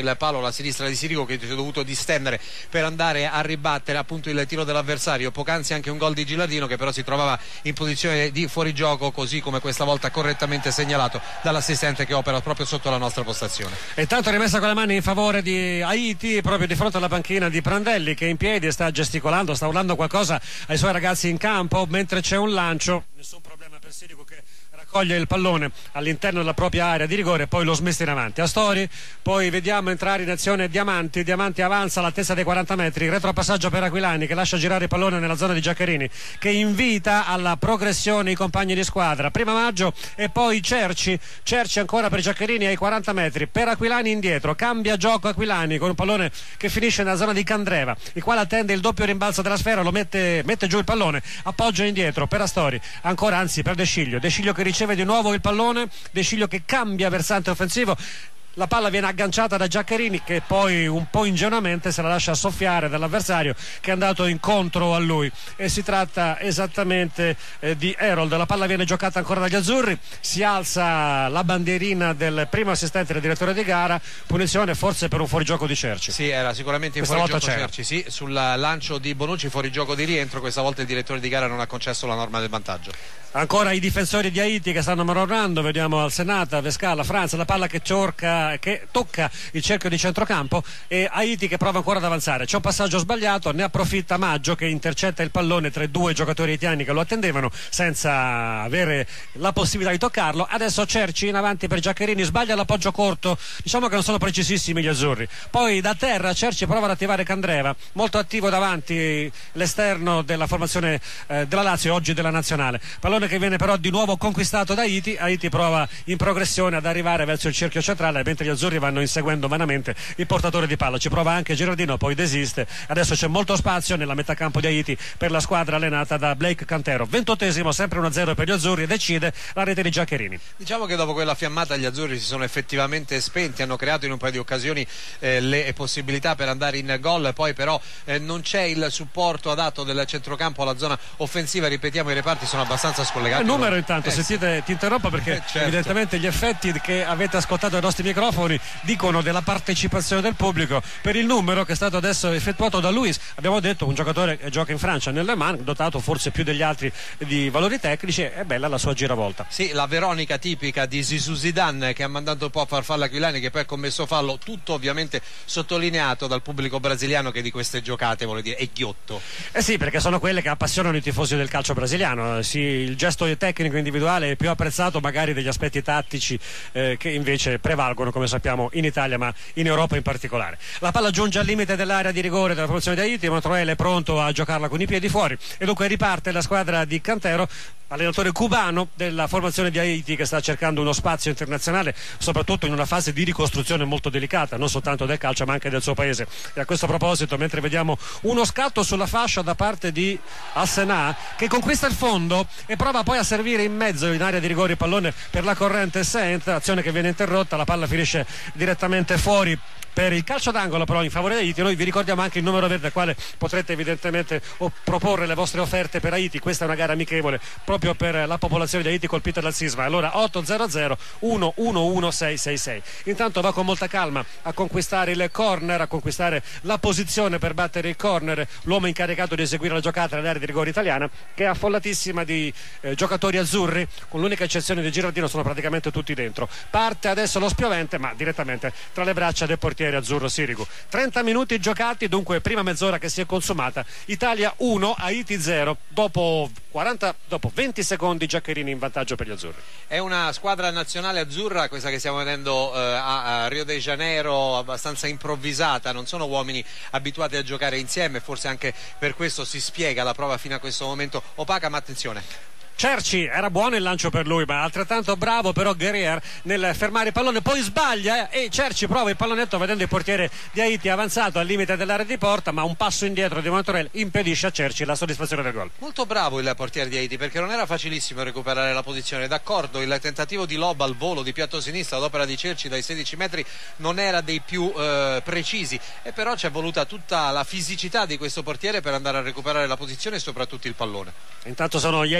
la sinistra di Sirico, che si è dovuto distendere per andare a ribattere appunto il tiro dell'avversario. Poc'anzi anche un gol di Gilardino, che però si trovava in posizione di fuorigioco, così come questa volta correttamente segnalato dall'assistente che opera proprio sotto la nostra postazione. E tanto rimessa con le mani in favore di Haiti proprio di fronte alla panchina di Prandelli, che in piedi sta gesticolando, sta urlando qualcosa ai suoi ragazzi in campo mentre c'è un lancio. Nessun problema per Sirico, che raccoglie il pallone all'interno della propria area di rigore e poi lo smessa in avanti. Astori, poi vediamo entrare in azione Diamanti. Diamanti avanza all'altezza dei quaranta metri, retropassaggio per Aquilani che lascia girare il pallone nella zona di Giaccherini, che invita alla progressione i compagni di squadra. Prima Maggio e poi Cerci. Cerci ancora per Giaccherini ai quaranta metri, per Aquilani indietro, cambia gioco Aquilani con un pallone che finisce nella zona di Candreva, il quale attende il doppio rimbalzo della sfera, lo mette, mette giù il pallone, appoggia indietro per Astori, ancora anzi per De Sciglio. De Sciglio che riceve di nuovo il pallone, De Sciglio che cambia versante offensivo, la palla viene agganciata da Giaccherini, che poi un po' ingenuamente se la lascia soffiare dall'avversario che è andato incontro a lui, e si tratta esattamente eh, di Herold. La palla viene giocata ancora dagli azzurri, si alza la bandierina del primo assistente del direttore di gara, punizione forse per un fuorigioco di Cerci. Sì, era sicuramente in Questa fuorigioco volta Cerci, sì, sul lancio di Bonucci, fuorigioco di rientro. Questa volta il direttore di gara non ha concesso la norma del vantaggio. Ancora i difensori di Haiti che stanno marovrando, vediamo al Senata, Vescala, Franza, la palla che, ciorca, che tocca il cerchio di centrocampo, e Haiti che prova ancora ad avanzare. C'è un passaggio sbagliato, ne approfitta Maggio che intercetta il pallone tra i due giocatori haitiani che lo attendevano senza avere la possibilità di toccarlo. Adesso Cerci in avanti per Giaccherini, sbaglia l'appoggio corto, diciamo che non sono precisissimi gli azzurri. Poi da terra Cerci prova ad attivare Candreva, molto attivo davanti l'esterno della formazione eh, della Lazio, oggi della nazionale. Pallone che viene però di nuovo conquistato da Haiti. Haiti prova in progressione ad arrivare verso il cerchio centrale, mentre gli azzurri vanno inseguendo vanamente il portatore di palla. Ci prova anche Gilardino, poi desiste. Adesso c'è molto spazio nella metà campo di Haiti per la squadra allenata da Blake Cantero. Ventottesimo, sempre uno a zero per gli azzurri, e decide la rete di Giaccherini. Diciamo che dopo quella fiammata gli azzurri si sono effettivamente spenti, hanno creato in un paio di occasioni eh, le possibilità per andare in gol, poi però eh, non c'è il supporto adatto del centrocampo alla zona offensiva. Ripetiamo, i reparti sono abbastanza scollegati. Il numero intanto, eh, sentite, ti interrompo perché eh, certo. evidentemente gli effetti che avete ascoltato dai nostri microfoni dicono della partecipazione del pubblico per il numero che è stato adesso effettuato da Luis. Abbiamo detto un giocatore che gioca in Francia nel Le Mans, dotato forse più degli altri di valori tecnici. È bella la sua giravolta. Sì, la Veronica tipica di Zizou Zidane, che ha mandato un po' a farfalla Aquilani, che poi ha commesso fallo, tutto ovviamente sottolineato dal pubblico brasiliano, che di queste giocate vuole dire è ghiotto. Eh sì, perché sono quelle che appassionano i tifosi del calcio brasiliano. Sì, il gesto tecnico individuale è più apprezzato magari degli aspetti tattici eh, che invece prevalgono, come sappiamo, in Italia ma in Europa in particolare. La palla giunge al limite dell'area di rigore della formazione di Haiti, Montroel è pronto a giocarla con i piedi fuori e dunque riparte la squadra di Cantero, allenatore cubano della formazione di Haiti, che sta cercando uno spazio internazionale soprattutto in una fase di ricostruzione molto delicata, non soltanto del calcio ma anche del suo paese. E a questo proposito, mentre vediamo uno scatto sulla fascia da parte di Assenà, che conquista il fondo e prova poi a servire in mezzo in area di rigore il pallone per la corrente Saint, azione che viene interrotta, la palla finisce direttamente fuori per il calcio d'angolo però in favore di Haiti. Noi vi ricordiamo anche il numero verde al quale potrete evidentemente proporre le vostre offerte per Haiti. Questa è una gara amichevole proprio per la popolazione di Haiti colpita dal sisma. Allora otto zero zero uno uno uno sei sei sei. Intanto va con molta calma a conquistare il corner, a conquistare la posizione per battere il corner l'uomo incaricato di eseguire la giocata nell'area di rigore italiana, che è affollatissima di eh, giocatori azzurri, con l'unica eccezione di Girardino sono praticamente tutti dentro. Parte adesso lo spiovente, ma direttamente tra le braccia del portiere azzurro Sirigu. trenta minuti giocati, dunque prima mezz'ora che si è consumata. Italia uno, Haiti zero, dopo quaranta, dopo venti secondi Giaccherini in vantaggio per gli azzurri. È una squadra nazionale azzurra questa che stiamo vedendo eh, a, a Rio de Janeiro, abbastanza improvvisata, non sono uomini abituati a giocare insieme, forse anche per questo si spiega la prova fino a questo momento opaca, ma attenzione. Cerci, era buono il lancio per lui, ma altrettanto bravo però Guerrier nel fermare il pallone, poi sbaglia eh, e Cerci prova il pallonetto vedendo il portiere di Haiti avanzato al limite dell'area di porta, ma un passo indietro di Montorel impedisce a Cerci la soddisfazione del gol. Molto bravo il portiere di Haiti, perché non era facilissimo recuperare la posizione. D'accordo, il tentativo di lob al volo di piatto sinistro ad opera di Cerci dai sedici metri non era dei più eh, precisi, e però ci è voluta tutta la fisicità di questo portiere per andare a recuperare la posizione e soprattutto il pallone. Intanto sono gli haitiani in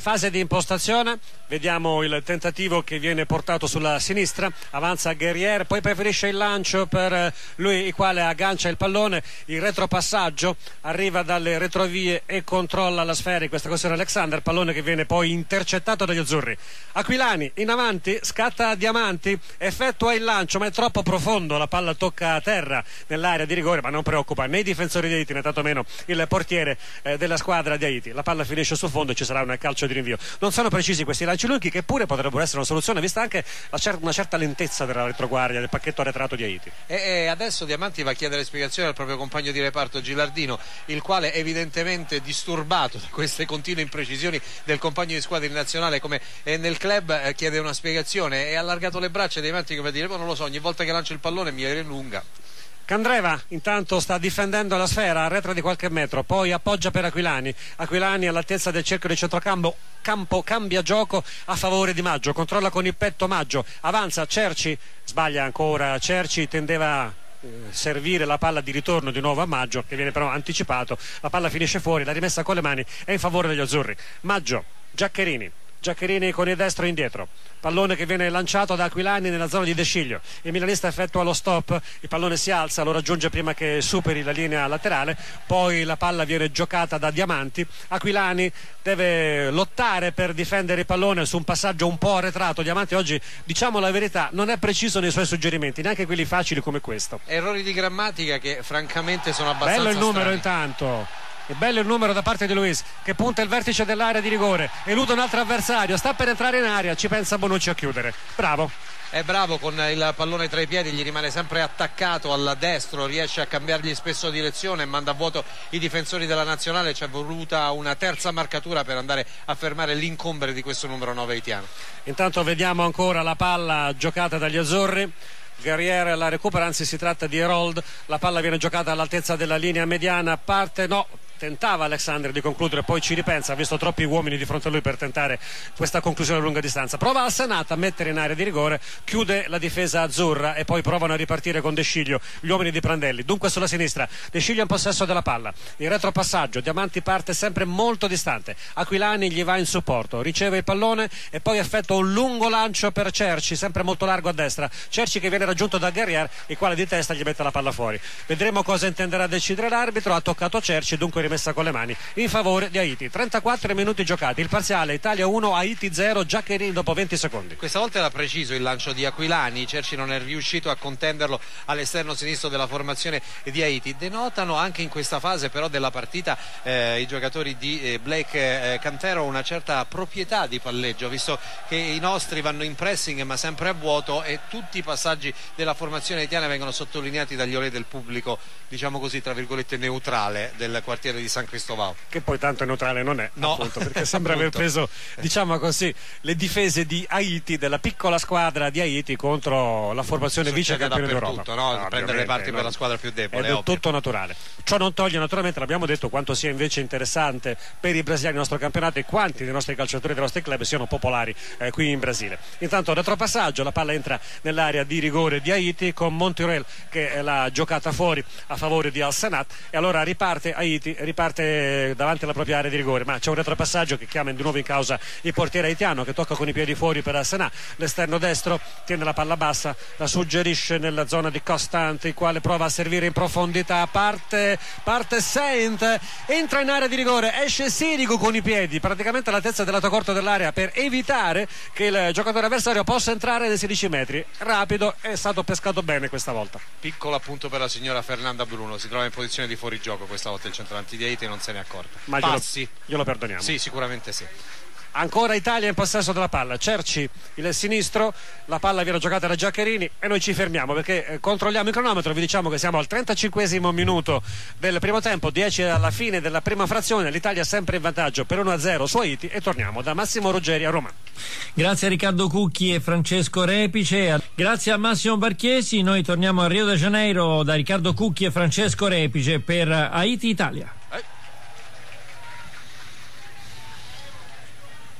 fase di impostazione, vediamo il tentativo che viene portato sulla sinistra, avanza Guerrier, poi preferisce il lancio per lui, il quale aggancia il pallone, il retropassaggio, arriva dalle retrovie e controlla la sfera, in questa cosa Alexander, pallone che viene poi intercettato dagli azzurri. Aquilani in avanti, scatta Diamanti, effettua il lancio ma è troppo profondo, la palla tocca a terra nell'area di rigore, ma non preoccupa né i difensori di Haiti né tantomeno il portiere eh, della squadra di Haiti. La palla finisce sul fondo e ci sarà un calcio di rinvio. Non sono precisi questi lanci lunghi, che pure potrebbero essere una soluzione vista anche la cer- una certa lentezza della retroguardia del pacchetto arretrato di Haiti. E, e adesso Diamanti va a chiedere spiegazioni al proprio compagno di reparto Gilardino, il quale evidentemente disturbato da queste continue imprecisioni del compagno di squadra in nazionale come nel club, eh, chiede una spiegazione e ha allargato le braccia Diamanti come a dire: ma non lo so, ogni volta che lancio il pallone mi allunga. Candreva intanto sta difendendo la sfera, arretra di qualche metro, poi appoggia per Aquilani. Aquilani all'altezza del cerchio di centrocampo, campo, cambia gioco a favore di Maggio, controlla con il petto Maggio, avanza Cerci, sbaglia ancora Cerci, tendeva eh, servire la palla di ritorno di nuovo a Maggio, che viene però anticipato, la palla finisce fuori, la rimessa con le mani è in favore degli azzurri. Maggio, Giaccherini, Giaccherini con il destro indietro, pallone che viene lanciato da Aquilani nella zona di De Sciglio, il milanista effettua lo stop, il pallone si alza, lo raggiunge prima che superi la linea laterale, poi la palla viene giocata da Diamanti. Aquilani deve lottare per difendere il pallone su un passaggio un po' arretrato. Diamanti oggi, diciamo la verità, non è preciso nei suoi suggerimenti, neanche quelli facili come questo. Errori di grammatica che francamente sono abbastanza bello il numero strani. Intanto è bello il numero da parte di Luis, che punta il vertice dell'area di rigore, elude un altro avversario, sta per entrare in area, ci pensa Bonucci a chiudere. Bravo. È bravo con il pallone tra i piedi, gli rimane sempre attaccato al destro, riesce a cambiargli spesso direzione, manda a vuoto i difensori della nazionale. C'è voluta una terza marcatura per andare a fermare l'incombere di questo numero nove haitiano. Intanto vediamo ancora la palla giocata dagli azzurri. Guerrier la recupera, anzi si tratta di Herold, la palla viene giocata all'altezza della linea mediana, parte no, tentava Alexander di concludere, poi ci ripensa, ha visto troppi uomini di fronte a lui per tentare questa conclusione a lunga distanza, prova Alsanata a mettere in area di rigore, chiude la difesa azzurra e poi provano a ripartire con De Sciglio gli uomini di Prandelli. Dunque sulla sinistra De Sciglio in possesso della palla, il retropassaggio, Diamanti parte sempre molto distante, Aquilani gli va in supporto, riceve il pallone e poi effettua un lungo lancio per Cerci, sempre molto largo a destra, Cerci che viene raggiunto da Guerrier, il quale di testa gli mette la palla fuori. Vedremo cosa intenderà decidere l'arbitro. Ha toccato Cerci, dunque rimessa con le mani in favore di Haiti. trentaquattro minuti giocati, il parziale Italia uno Haiti zero, Giaccherini dopo venti secondi. Questa volta era preciso il lancio di Aquilani, Cerci non è riuscito a contenderlo all'esterno sinistro della formazione di Haiti. Denotano anche in questa fase però della partita eh, i giocatori di eh, Blake eh, Cantero una certa proprietà di palleggio, visto che i nostri vanno in pressing ma sempre a vuoto e tutti i passaggi della formazione haitiana vengono sottolineati dagli olè del pubblico, diciamo così, tra virgolette neutrale del quartiere di San Cristovao, che poi tanto neutrale non è, no, appunto, perché sembra aver preso, diciamo così, le difese di Haiti, della piccola squadra di Haiti contro la formazione vice campione d'Europa, no? No, prendere le parti no, per la squadra più debole è del tutto naturale. Ciò non toglie naturalmente, l'abbiamo detto, quanto sia invece interessante per i brasiliani il nostro campionato e quanti dei nostri calciatori dei nostri club siano popolari eh, qui in Brasile. Intanto retropassaggio, la palla entra nell'area di rigore di Haiti con Montirel che l'ha giocata fuori a favore di Al-Sanat e allora riparte Haiti, riparte davanti alla propria area di rigore, ma c'è un retropassaggio che chiama di nuovo in causa il portiere haitiano che tocca con i piedi fuori per Al-Sanat, l'esterno destro tiene la palla bassa, la suggerisce nella zona di Constant, il quale prova a servire in profondità, parte, parte Saint, entra in area di rigore, esce Sirigu con i piedi praticamente all'altezza del lato corto dell'area per evitare che il giocatore avversario possa entrare nei sedici metri, rapido, è stato pescato bene questa volta. Piccolo appunto per la signora Fernanda Bruno, si trova in posizione di fuorigioco questa volta il centravanti di Haiti e non se ne è accorta. Ma Passi. Glielo, glielo perdoniamo. Sì, sicuramente sì. Ancora Italia in possesso della palla, Cerci il sinistro, la palla viene giocata da Giaccherini e noi ci fermiamo perché eh, controlliamo il cronometro, vi diciamo che siamo al trentacinquesimo minuto del primo tempo, dieci alla fine della prima frazione, l'Italia sempre in vantaggio per uno a zero su Haiti e torniamo da Massimo Ruggeri a Roma. Grazie a Riccardo Cucchi e Francesco Repice, grazie a Massimo Barchiesi, noi torniamo a Rio de Janeiro da Riccardo Cucchi e Francesco Repice per Haiti Italia.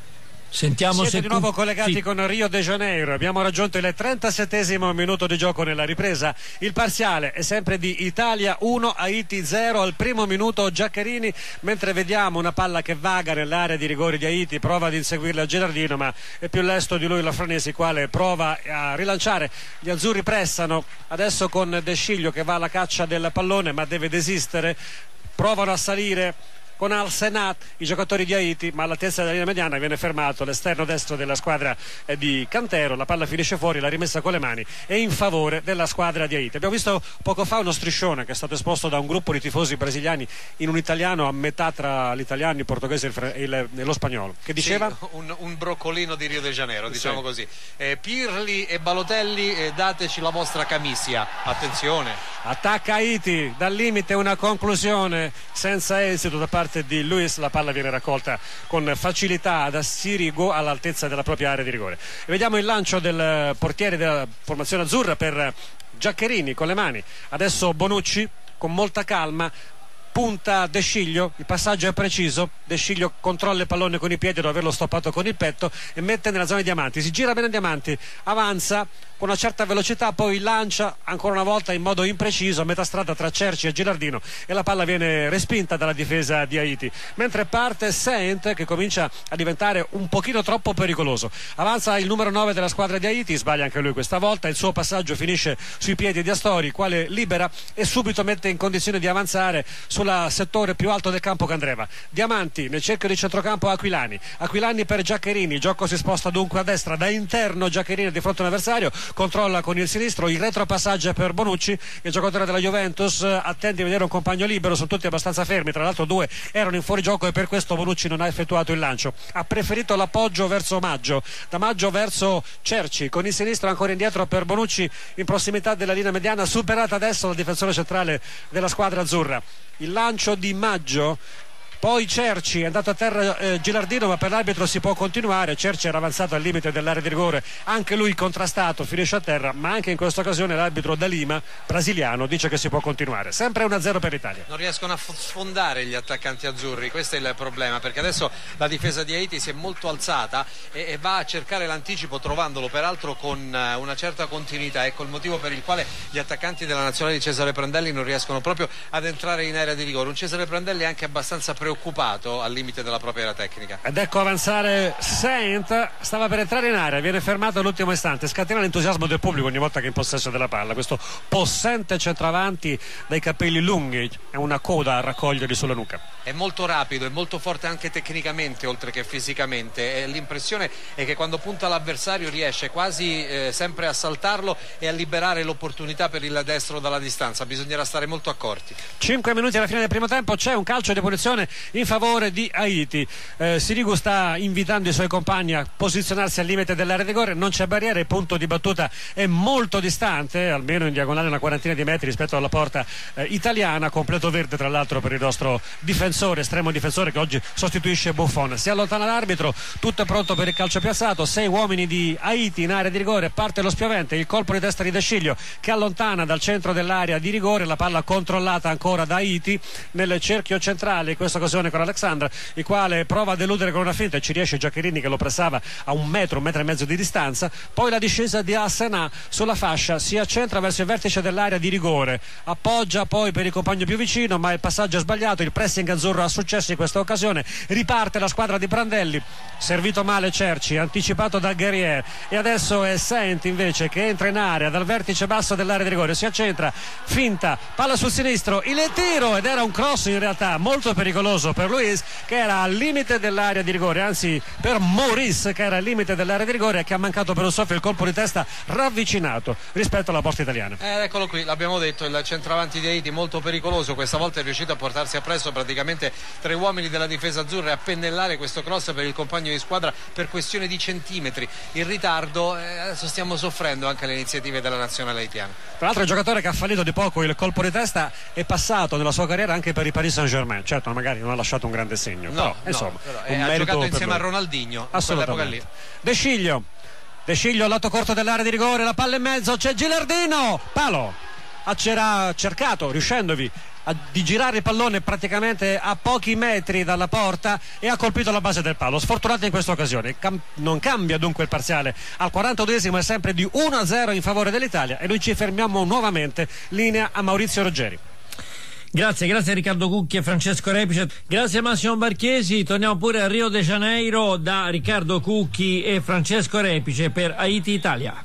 Sentiamo Siete se di nuovo tu... collegati sì. con Rio de Janeiro. Abbiamo raggiunto il trentasettesimo minuto di gioco nella ripresa. Il parziale è sempre di Italia uno, Haiti zero. Al primo minuto Giaccherini, mentre vediamo una palla che vaga nell'area di rigore di Haiti, prova ad inseguirla Gilardino, ma è più lesto di lui Lafranesi, quale prova a rilanciare. Gli azzurri pressano adesso con De Sciglio che va alla caccia del pallone ma deve desistere. Provano a salire con Al Senat i giocatori di Haiti, ma all'altezza della linea mediana viene fermato l'esterno destro della squadra di Cantero. La palla finisce fuori, la rimessa con le mani è in favore della squadra di Haiti. Abbiamo visto poco fa uno striscione che è stato esposto da un gruppo di tifosi brasiliani in un italiano a metà tra l'italiano, il portoghese e, il, e lo spagnolo, che diceva? Sì, un, un broccolino di Rio de Janeiro, diciamo sì. così. eh, Pirli e Balotelli, eh, dateci la vostra camiscia, attenzione. Attacca Haiti, dal limite una conclusione senza esito da parte di Luis. La palla viene raccolta con facilità da Sirigu all'altezza della propria area di rigore. E vediamo il lancio del portiere della formazione azzurra per Giaccherini con le mani. Adesso Bonucci con molta calma punta De Sciglio, il passaggio è preciso. De Sciglio controlla il pallone con i piedi dopo averlo stoppato con il petto e mette nella zona di Diamanti, si gira bene Diamanti, avanza con una certa velocità, poi lancia ancora una volta in modo impreciso a metà strada tra Cerci e Gilardino e la palla viene respinta dalla difesa di Haiti, mentre parte Saint che comincia a diventare un pochino troppo pericoloso. Avanza il numero nove della squadra di Haiti, sbaglia anche lui questa volta, il suo passaggio finisce sui piedi di Astori, quale libera e subito mette in condizione di avanzare sul settore più alto del campo Candreva. Diamanti nel cerchio di centrocampo Aquilani, Aquilani per Giaccherini, il gioco si sposta dunque a destra, da interno Giaccherini di fronte all'avversario, controlla con il sinistro, il retropassaggio per Bonucci, il giocatore della Juventus attende a vedere un compagno libero, sono tutti abbastanza fermi, tra l'altro due erano in fuorigioco e per questo Bonucci non ha effettuato il lancio, ha preferito l'appoggio verso Maggio, da Maggio verso Cerci, con il sinistro ancora indietro per Bonucci in prossimità della linea mediana, superata adesso dal difensore centrale della squadra azzurra. Il lancio di Maggio, poi Cerci, è andato a terra eh, Gilardino, ma per l'arbitro si può continuare. Cerci era avanzato al limite dell'area di rigore, anche lui contrastato, finisce a terra, ma anche in questa occasione l'arbitro da Lima, brasiliano, dice che si può continuare. Sempre uno a zero per l'Italia. Non riescono a sfondare gli attaccanti azzurri, questo è il problema, perché adesso la difesa di Haiti si è molto alzata e, e va a cercare l'anticipo, trovandolo peraltro con una certa continuità. Ecco il motivo per il quale gli attaccanti della nazionale di Cesare Prandelli non riescono proprio ad entrare in area di rigore. Un Cesare Prandelli anche abbastanza preoccupato al limite della propria area tecnica. Ed ecco avanzare Saint, stava per entrare in area, viene fermato all'ultimo istante, scatena l'entusiasmo del pubblico ogni volta che è in possesso della palla. Questo possente centravanti dai capelli lunghi e una coda a raccoglierli sulla nuca. È molto rapido, è molto forte anche tecnicamente oltre che fisicamente, e l'impressione è che quando punta l'avversario riesce quasi eh, sempre a saltarlo e a liberare l'opportunità per il destro dalla distanza. Bisognerà stare molto accorti. cinque minuti alla fine del primo tempo, c'è un calcio di punizione in favore di Haiti. eh, Sirigu sta invitando i suoi compagni a posizionarsi al limite dell'area di rigore, non c'è barriera, il punto di battuta è molto distante, almeno in diagonale una quarantina di metri rispetto alla porta eh, italiana, completo verde tra l'altro per il nostro difensore, estremo difensore che oggi sostituisce Buffon. Si allontana l'arbitro, tutto è pronto per il calcio piazzato, sei uomini di Haiti in area di rigore, parte lo spiovente, il colpo di testa di De Sciglio che allontana dal centro dell'area di rigore, la palla controllata ancora da Haiti nel cerchio centrale, in questa occasione con Alexandra, il quale prova a deludere con una finta e ci riesce Giaccherini che lo pressava a un metro, un metro e mezzo di distanza. Poi la discesa di Asena sulla fascia, si accentra verso il vertice dell'area di rigore, appoggia poi per il compagno più vicino, ma il passaggio è sbagliato, il pressing azzurro ha successo in questa occasione, riparte la squadra di Prandelli, servito male Cerci, anticipato da Guerrier, e adesso è Saint invece che entra in area dal vertice basso dell'area di rigore, si accentra, finta, palla sul sinistro, il tiro, ed era un cross in realtà molto pericoloso per Luis che era al limite dell'area di rigore, anzi per Maurice che era al limite dell'area di rigore e che ha mancato per un soffio il colpo di testa ravvicinato rispetto alla porta italiana. Eh, eccolo qui, l'abbiamo detto, il centravanti di Haiti molto pericoloso, questa volta è riuscito a portarsi appresso praticamente tre uomini della difesa azzurra e a pennellare questo cross per il compagno di squadra per questione di centimetri. Il ritardo, eh, adesso stiamo soffrendo anche le iniziative della nazionale haitiana. Tra l'altro il giocatore che ha fallito di poco il colpo di testa è passato nella sua carriera anche per il Paris Saint-Germain, certo magari non ha lasciato un grande segno, No, però no, insomma però, un eh, ha merito giocato per insieme lui. a Ronaldinho Assolutamente. in quell'epoca lì. De Sciglio De Sciglio al lato corto dell'area di rigore, la palla in mezzo, c'è Gilardino, palo, ha cercato riuscendovi di girare il pallone praticamente a pochi metri dalla porta e ha colpito la base del palo. Sfortunato in questa occasione. Cam- non cambia dunque il parziale al quarantaduesimo, è sempre di uno a zero in favore dell'Italia e noi ci fermiamo nuovamente. Linea a Maurizio Ruggeri. Grazie, grazie a Riccardo Cucchi e Francesco Repice, grazie a Massimo Barchesi. Torniamo pure a Rio de Janeiro da Riccardo Cucchi e Francesco Repice per Haiti Italia.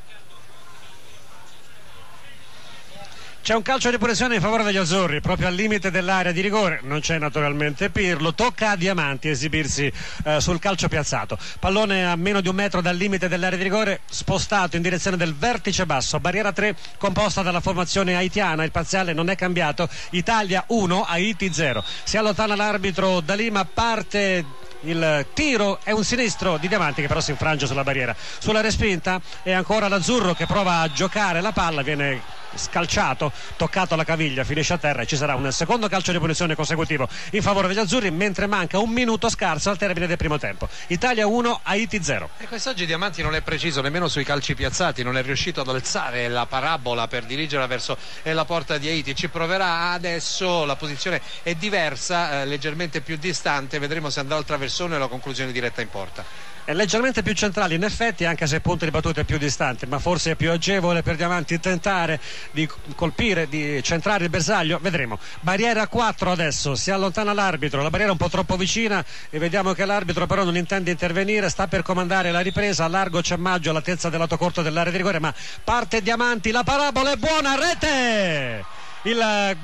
C'è un calcio di punizione in favore degli azzurri, proprio al limite dell'area di rigore, non c'è naturalmente Pirlo, tocca a Diamanti esibirsi eh, sul calcio piazzato. Pallone a meno di un metro dal limite dell'area di rigore, spostato in direzione del vertice basso, barriera tre composta dalla formazione haitiana, il parziale non è cambiato, Italia uno, Haiti zero. Si allontana l'arbitro da Lima, parte il tiro, è un sinistro di Diamanti che però si infrange sulla barriera. Sulla respinta è ancora l'azzurro che prova a giocare la palla, viene scalciato, toccato alla caviglia, finisce a terra e ci sarà un secondo calcio di punizione consecutivo in favore degli azzurri mentre manca un minuto scarso al termine del primo tempo. Italia uno, Haiti zero. E quest'oggi Diamanti non è preciso nemmeno sui calci piazzati, non è riuscito ad alzare la parabola per dirigerla verso la porta di Haiti. Ci proverà adesso, la posizione è diversa, eh, leggermente più distante, vedremo se andrà al traversone o la conclusione diretta in porta. È leggermente più centrale in effetti, anche se il punto di battuta è più distante, ma forse è più agevole per Diamanti tentare di colpire, di centrare il bersaglio, vedremo. Barriera quattro adesso, si allontana l'arbitro, la barriera è un po' troppo vicina e vediamo che l'arbitro però non intende intervenire, sta per comandare la ripresa, a largo c'è Maggio all'altezza dell'autocorto dell'area di rigore, ma parte Diamanti, la parabola è buona, rete! Il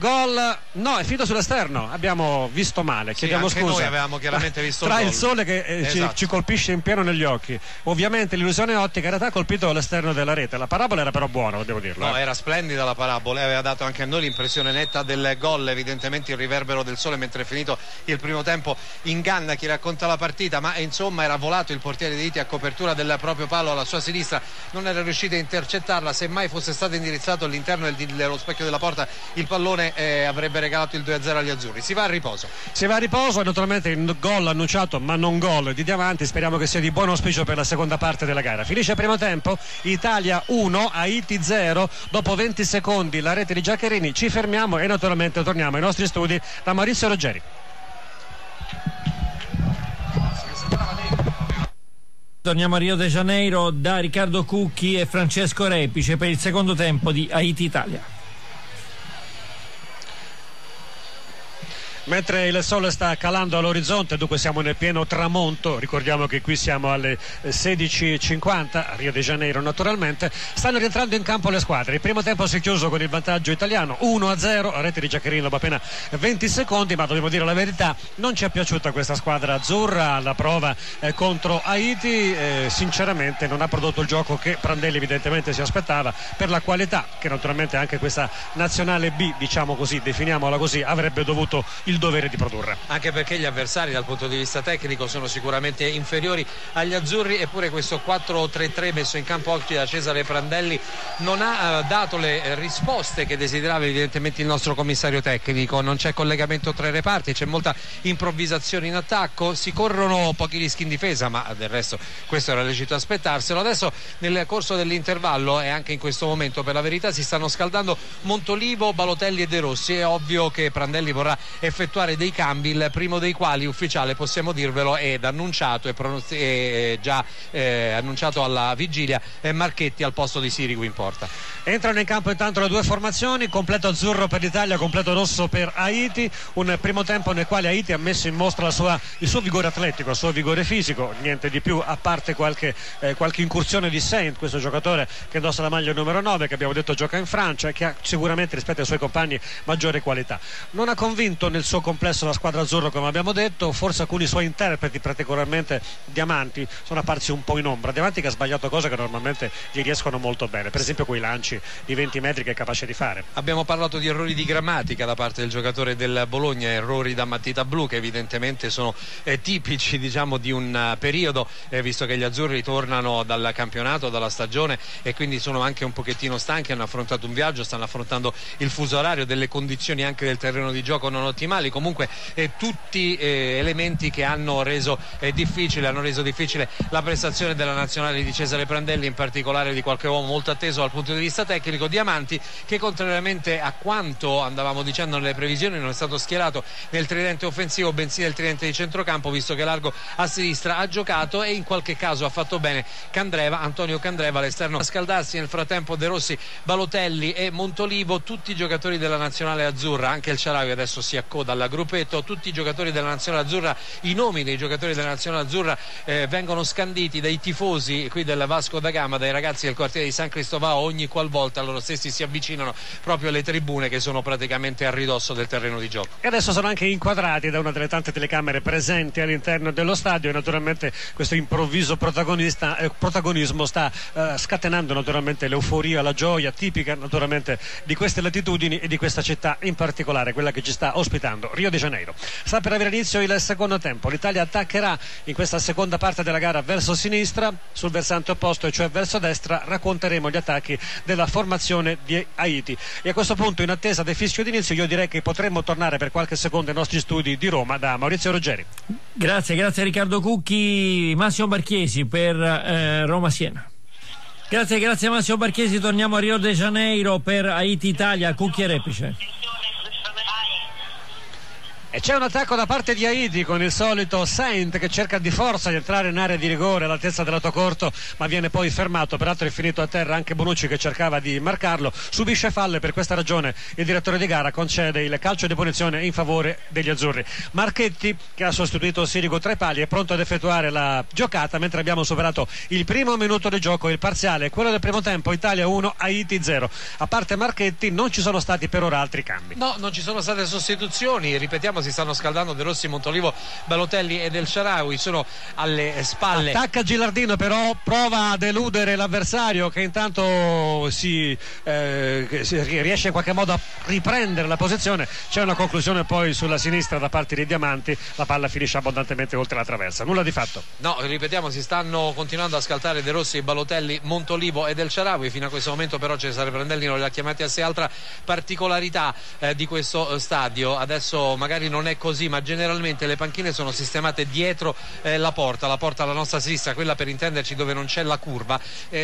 gol no, è finito sull'esterno, abbiamo visto male, chiediamo sì, anche scusa. Noi avevamo chiaramente visto tra il, il sole che eh, esatto. ci, ci colpisce in pieno negli occhi. Ovviamente l'illusione ottica in realtà ha colpito l'esterno della rete. La parabola era però buona, devo dirlo. No, eh. era splendida la parabola, aveva dato anche a noi l'impressione netta del gol, evidentemente il riverbero del sole mentre è finito il primo tempo inganna chi racconta la partita, ma insomma era volato il portiere di Haiti a copertura del proprio palo alla sua sinistra, non era riuscito a intercettarla, semmai fosse stato indirizzato all'interno dello specchio della porta il pallone eh, avrebbe regalato il due a zero agli azzurri. Si va a riposo. Si va a riposo e naturalmente il gol annunciato ma non gol di Diamanti, speriamo che sia di buon auspicio per la seconda parte della gara. Finisce il primo tempo, Italia uno, Haiti zero, dopo venti secondi la rete di Giaccherini, ci fermiamo e naturalmente torniamo ai nostri studi da Maurizio Ruggeri. Torniamo a Rio de Janeiro da Riccardo Cucchi e Francesco Repice per il secondo tempo di Haiti Italia. Mentre il sole sta calando all'orizzonte, dunque siamo nel pieno tramonto, ricordiamo che qui siamo alle sedici e cinquanta a Rio de Janeiro naturalmente, stanno rientrando in campo le squadre. Il primo tempo si è chiuso con il vantaggio italiano uno a zero, a rete di Giaccherini dopo appena venti secondi, ma dobbiamo dire la verità, non ci è piaciuta questa squadra azzurra alla prova eh, contro Haiti, eh, sinceramente non ha prodotto il gioco che Prandelli evidentemente si aspettava per la qualità che naturalmente anche questa nazionale B, diciamo così, definiamola così, avrebbe dovuto il dovere di produrre. Anche perché gli avversari dal punto di vista tecnico sono sicuramente inferiori agli azzurri, eppure questo quattro tre tre messo in campo oggi da Cesare Prandelli non ha eh, dato le risposte che desiderava evidentemente il nostro commissario tecnico. Non c'è collegamento tra i reparti, c'è molta improvvisazione in attacco, si corrono pochi rischi in difesa, ma del resto questo era lecito aspettarselo. Adesso nel corso dell'intervallo e anche in questo momento per la verità si stanno scaldando Montolivo, Balotelli e De Rossi. È ovvio che Prandelli vorrà effettuare dei cambi, il primo dei quali ufficiale possiamo dirvelo ed annunciato e è già eh, annunciato alla vigilia eh, Marchetti al posto di Sirigu in porta. Entrano in campo intanto le due formazioni, completo azzurro per l'Italia, completo rosso per Haiti, un primo tempo nel quale Haiti ha messo in mostra la sua, il suo vigore atletico, il suo vigore fisico, niente di più a parte qualche, eh, qualche incursione di Saint, questo giocatore che indossa la maglia numero nove che abbiamo detto gioca in Francia e che ha sicuramente rispetto ai suoi compagni maggiore qualità. Non ha convinto nel suo complesso la squadra azzurra come abbiamo detto, forse alcuni suoi interpreti, particolarmente Diamanti, sono apparsi un po' in ombra. Diamanti che ha sbagliato cose che normalmente gli riescono molto bene, per esempio quei lanci di venti metri che è capace di fare. Abbiamo parlato di errori di grammatica da parte del giocatore del Bologna, errori da matita blu che evidentemente sono eh, tipici diciamo di un uh, periodo eh, visto che gli azzurri tornano dal campionato, dalla stagione e quindi sono anche un pochettino stanchi, hanno affrontato un viaggio, stanno affrontando il fuso orario, delle condizioni anche del terreno di gioco non ottimali. individuali, comunque eh, tutti eh, elementi che hanno reso eh, difficile, hanno reso difficile la prestazione della nazionale di Cesare Prandelli, in particolare di qualche uomo molto atteso dal punto di vista tecnico. Diamanti, che contrariamente a quanto andavamo dicendo nelle previsioni, non è stato schierato nel tridente offensivo bensì nel tridente di centrocampo, visto che largo a sinistra ha giocato, e in qualche caso ha fatto bene Candreva, Antonio Candreva all'esterno a scaldarsi. Nel frattempo De Rossi, Balotelli e Montolivo, tutti i giocatori della nazionale azzurra, anche il Shaarawy adesso si accoda al gruppetto, tutti i giocatori della nazionale azzurra, i nomi dei giocatori della nazionale azzurra eh, vengono scanditi dai tifosi qui del Vasco da Gama, dai ragazzi del quartiere di San Cristovao, ogni qualvolta loro stessi si avvicinano proprio alle tribune che sono praticamente a ridosso del terreno di gioco. E adesso sono anche inquadrati da una delle tante telecamere presenti all'interno dello stadio, e naturalmente questo improvviso protagonista, eh, protagonismo sta eh, scatenando naturalmente l'euforia, la gioia tipica naturalmente di queste latitudini e di questa città in particolare, quella che ci sta ospitando, Rio de Janeiro. Sta per avere inizio il secondo tempo, l'Italia attaccherà in questa seconda parte della gara verso sinistra, sul versante opposto e cioè verso destra racconteremo gli attacchi della formazione di Haiti, e a questo punto, in attesa del fischio d'inizio, io direi che potremmo tornare per qualche secondo ai nostri studi di Roma da Maurizio Ruggeri. Grazie, grazie a Riccardo Cucchi. Massimo Barchiesi per eh, Roma-Siena. Grazie, grazie Massimo Barchiesi. Torniamo a Rio de Janeiro per Haiti-Italia. Cucchi e Repice. E c'è un attacco da parte di Haiti con il solito Saint che cerca di forza di entrare in area di rigore all'altezza del lato corto, ma viene poi fermato. Peraltro è finito a terra anche Bonucci che cercava di marcarlo, subisce falle. Per questa ragione il direttore di gara concede il calcio di punizione in favore degli azzurri. Marchetti, che ha sostituito Sirigu tra i pali, è pronto ad effettuare la giocata mentre abbiamo superato il primo minuto di gioco. Il parziale è quello del primo tempo, Italia uno Haiti zero. A parte Marchetti non ci sono stati per ora altri cambi. No, non ci sono state sostituzioni, ripetiamo, si stanno scaldando De Rossi, Montolivo, Balotelli e Del Shaarawy, sono alle spalle. Attacca Gilardino, però prova ad eludere l'avversario, che intanto si, eh, si riesce in qualche modo a riprendere la posizione. C'è una conclusione poi sulla sinistra da parte dei Diamanti, la palla finisce abbondantemente oltre la traversa, nulla di fatto. No, ripetiamo, si stanno continuando a scaldare De Rossi, Balotelli, Montolivo e Del Shaarawy. Fino a questo momento però Cesare Prandelli non li ha chiamati a sé. Altra particolarità eh, di questo stadio, adesso magari non è così, ma generalmente le panchine sono sistemate dietro eh, la porta, la porta alla nostra sinistra, quella per intenderci dove non c'è la curva,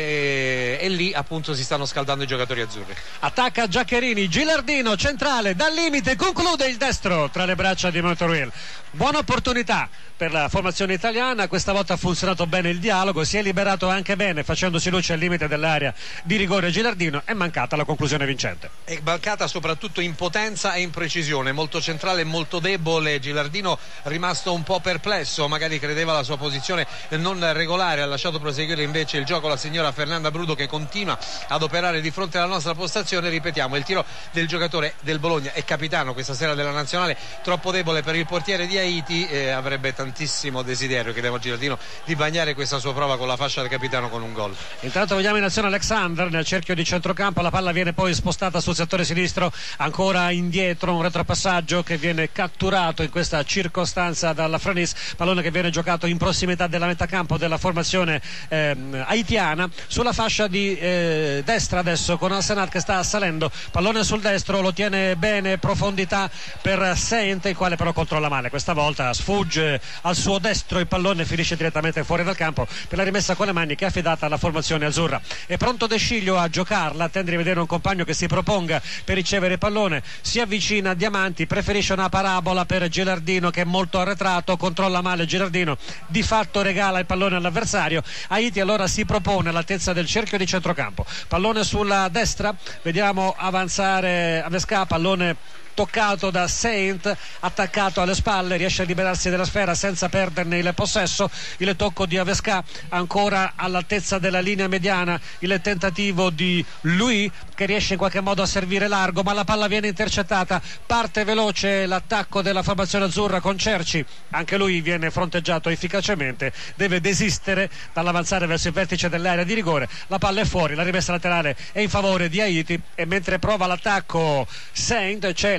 eh, e lì appunto si stanno scaldando i giocatori azzurri. Attacca Giaccherini, Gilardino centrale dal limite, conclude il destro tra le braccia di Montoruel. Buona opportunità per la formazione italiana, questa volta ha funzionato bene il dialogo, si è liberato anche bene facendosi luce al limite dell'area di rigore Gilardino, è mancata la conclusione vincente. È mancata soprattutto in potenza e in precisione, molto centrale e molto debole. Gilardino rimasto un po' perplesso, magari credeva la sua posizione non regolare, ha lasciato proseguire invece il gioco la signora Fernanda Brudo, che continua ad operare di fronte alla nostra postazione. Ripetiamo, il tiro del giocatore del Bologna e capitano questa sera della nazionale, troppo debole per il portiere di Haiti, eh, avrebbe tantissimo desiderio, chiediamo a Gilardino, di bagnare questa sua prova con la fascia del capitano con un gol. Intanto vediamo in azione Alexander nel cerchio di centrocampo, la palla viene poi spostata sul settore sinistro, ancora indietro un retropassaggio che viene catturato in questa circostanza dalla Franis, pallone che viene giocato in prossimità della metà campo della formazione eh, haitiana, sulla fascia di eh, destra adesso con Al-Senat che sta salendo, pallone sul destro, lo tiene bene, profondità per Saint, il quale però controlla male, questa volta sfugge al suo destro, il pallone finisce direttamente fuori dal campo per la rimessa con le mani che è affidata alla formazione azzurra. È pronto De Sciglio a giocarla, attende di vedere un compagno che si proponga per ricevere il pallone, si avvicina a Diamanti, preferisce una parabola per Gilardino che è molto arretrato, controlla male Gilardino, di fatto regala il pallone all'avversario. Haiti allora si propone all'altezza del cerchio di centrocampo, pallone sulla destra, vediamo avanzare Avesca, pallone toccato da Saint, attaccato alle spalle, riesce a liberarsi della sfera senza perderne il possesso, il tocco di Avesca ancora all'altezza della linea mediana, il tentativo di lui che riesce in qualche modo a servire largo, ma la palla viene intercettata, parte veloce l'attacco della formazione azzurra con Cerci, anche lui viene fronteggiato efficacemente, deve desistere dall'avanzare verso il vertice dell'area di rigore, la palla è fuori, la rimessa laterale è in favore di Haiti, e mentre prova l'attacco Saint c'è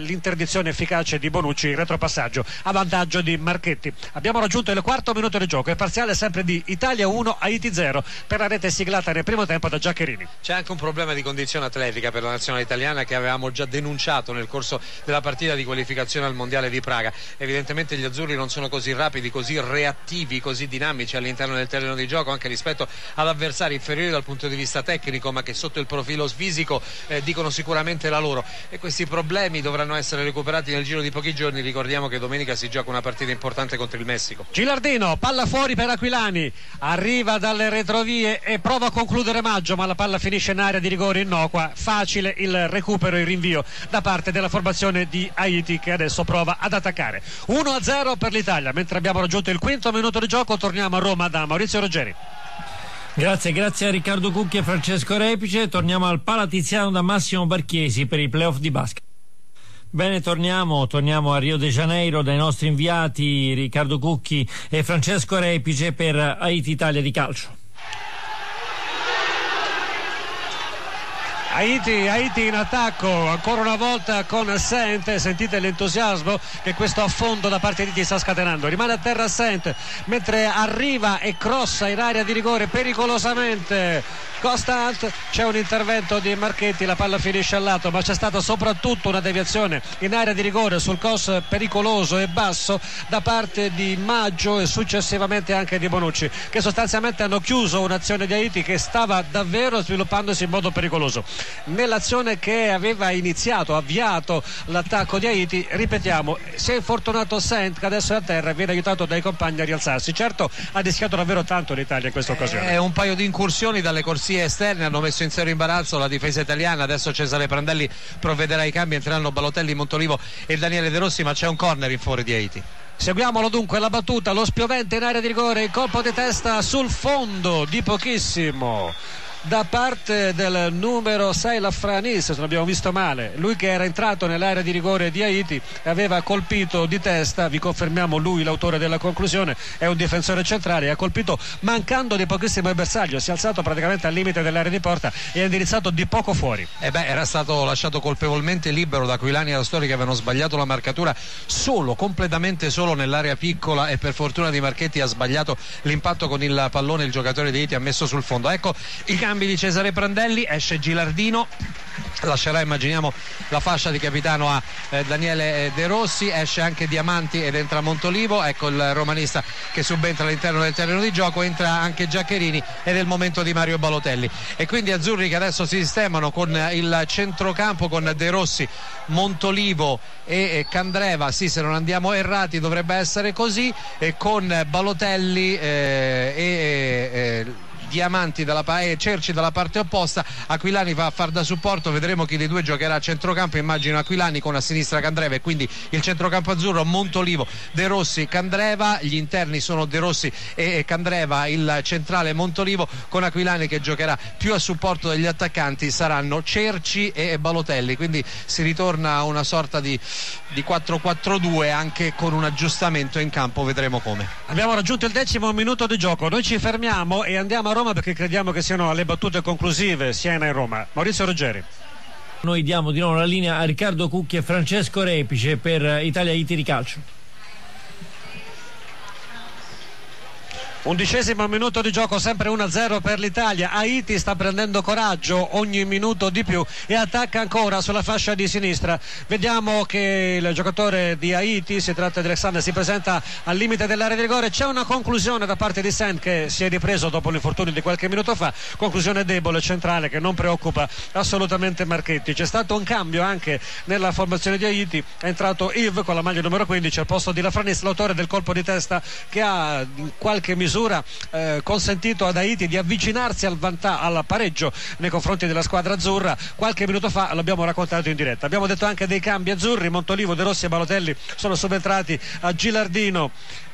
l'interdizione efficace di Bonucci, il retropassaggio a vantaggio di Marchetti. Abbiamo raggiunto il quarto minuto di gioco, il parziale sempre di Italia uno Haiti zero per la rete siglata nel primo tempo da Giaccherini. C'è anche un problema di condizione atletica per la nazionale italiana che avevamo già denunciato nel corso della partita di qualificazione al Mondiale di Praga. Evidentemente gli azzurri non sono così rapidi, così reattivi, così dinamici all'interno del terreno di gioco, anche rispetto ad avversari inferiori dal punto di vista tecnico, ma che sotto il profilo fisico eh, dicono sicuramente la loro, e questi problemi dovranno essere recuperati nel giro di pochi giorni. Ricordiamo che domenica si gioca una partita importante contro il Messico. Gilardino, palla fuori per Aquilani, arriva dalle retrovie e prova a concludere Maggio, ma la palla finisce in area di rigore innocua. Facile il recupero e il rinvio da parte della formazione di Haiti, che adesso prova ad attaccare. uno a zero per l'Italia. Mentre abbiamo raggiunto il quinto minuto di gioco, torniamo a Roma da Maurizio Ruggeri. Grazie, grazie a Riccardo Cucchi e Francesco Repice. Torniamo al Palatiziano da Massimo Barchiesi per i playoff di basket. Bene, torniamo, torniamo a Rio de Janeiro dai nostri inviati Riccardo Cucchi e Francesco Repice per Haiti Italia di calcio. Haiti, Haiti in attacco ancora una volta con Saint. Sentite l'entusiasmo che questo affondo da parte di Haiti sta scatenando. Rimane a terra Saint mentre arriva e crossa in area di rigore pericolosamente Constant. C'è un intervento di Marchetti, la palla finisce al lato, ma c'è stata soprattutto una deviazione in area di rigore sul cross pericoloso e basso da parte di Maggio e successivamente anche di Bonucci, che sostanzialmente hanno chiuso un'azione di Haiti che stava davvero sviluppandosi in modo pericoloso. Nell'azione che aveva iniziato, avviato l'attacco di Haiti, ripetiamo, si è infortunato Saint, che adesso è a terra e viene aiutato dai compagni a rialzarsi. Certo, ha rischiato davvero tanto l'Italia in questa occasione. È un paio di incursioni dalle corsie esterne hanno messo in serio imbarazzo la difesa italiana. Adesso Cesare Prandelli provvederà ai cambi, entreranno Balotelli, Montolivo e Daniele De Rossi, ma c'è un corner in fuori di Haiti. Seguiamolo dunque, la battuta, lo spiovente in area di rigore, il colpo di testa sul fondo di pochissimo da parte del numero sei Lafranis, se non abbiamo visto male, lui che era entrato nell'area di rigore di Haiti e aveva colpito di testa. Vi confermiamo, lui l'autore della conclusione, è un difensore centrale, ha colpito mancando di pochissimo il bersaglio, si è alzato praticamente al limite dell'area di porta e ha indirizzato di poco fuori. E eh beh, era stato lasciato colpevolmente libero da Aquilani e Rastori, che avevano sbagliato la marcatura, solo, completamente solo nell'area piccola, e per fortuna di Marchetti ha sbagliato l'impatto con il pallone, il giocatore di Haiti ha messo sul fondo. Ecco i cambi di Cesare Prandelli, esce Gilardino, lascerà immaginiamo la fascia di capitano a eh, Daniele De Rossi, esce anche Diamanti ed entra Montolivo. Ecco il romanista che subentra all'interno del terreno di gioco, entra anche Giaccherini ed è il momento di Mario Balotelli, e quindi azzurri che adesso si sistemano con il centrocampo con De Rossi, Montolivo e Candreva, sì, se non andiamo errati dovrebbe essere così, e con Balotelli eh, e eh, Diamanti dalla e Cerci dalla parte opposta. Aquilani va a far da supporto, vedremo chi dei due giocherà a centrocampo. Immagino Aquilani, con a sinistra Candreva, e quindi il centrocampo azzurro Montolivo, De Rossi, Candreva. Gli interni sono De Rossi e Candreva, il centrale Montolivo, con Aquilani che giocherà più a supporto degli attaccanti saranno Cerci e Balotelli, quindi si ritorna a una sorta di, di quattro quattro due, anche con un aggiustamento in campo, vedremo come. Abbiamo raggiunto il decimo minuto di gioco, noi ci fermiamo e andiamo a Roma perché crediamo che siano le battute conclusive Siena e Roma. Maurizio Ruggeri. Noi diamo di nuovo la linea a Riccardo Cucchi e Francesco Repice per Italia Haiti di calcio. Undicesimo minuto di gioco, sempre uno a zero per l'Italia. Haiti sta prendendo coraggio ogni minuto di più e attacca ancora sulla fascia di sinistra. Vediamo che il giocatore di Haiti, si tratta di Alexander, si presenta al limite dell'area di rigore. C'è una conclusione da parte di Saint, che si è ripreso dopo l'infortunio di qualche minuto fa, conclusione debole, centrale, che non preoccupa assolutamente Marchetti. C'è stato un cambio anche nella formazione di Haiti, è entrato Yves con la maglia numero quindici al posto di Lafranis, l'autore del colpo di testa che ha in qualche misura Eh, consentito ad Haiti di avvicinarsi al, vanta- al pareggio nei confronti della squadra azzurra. Qualche minuto fa l'abbiamo raccontato in diretta. Abbiamo detto anche dei cambi azzurri: Montolivo, De Rossi e Balotelli sono subentrati a Gilardino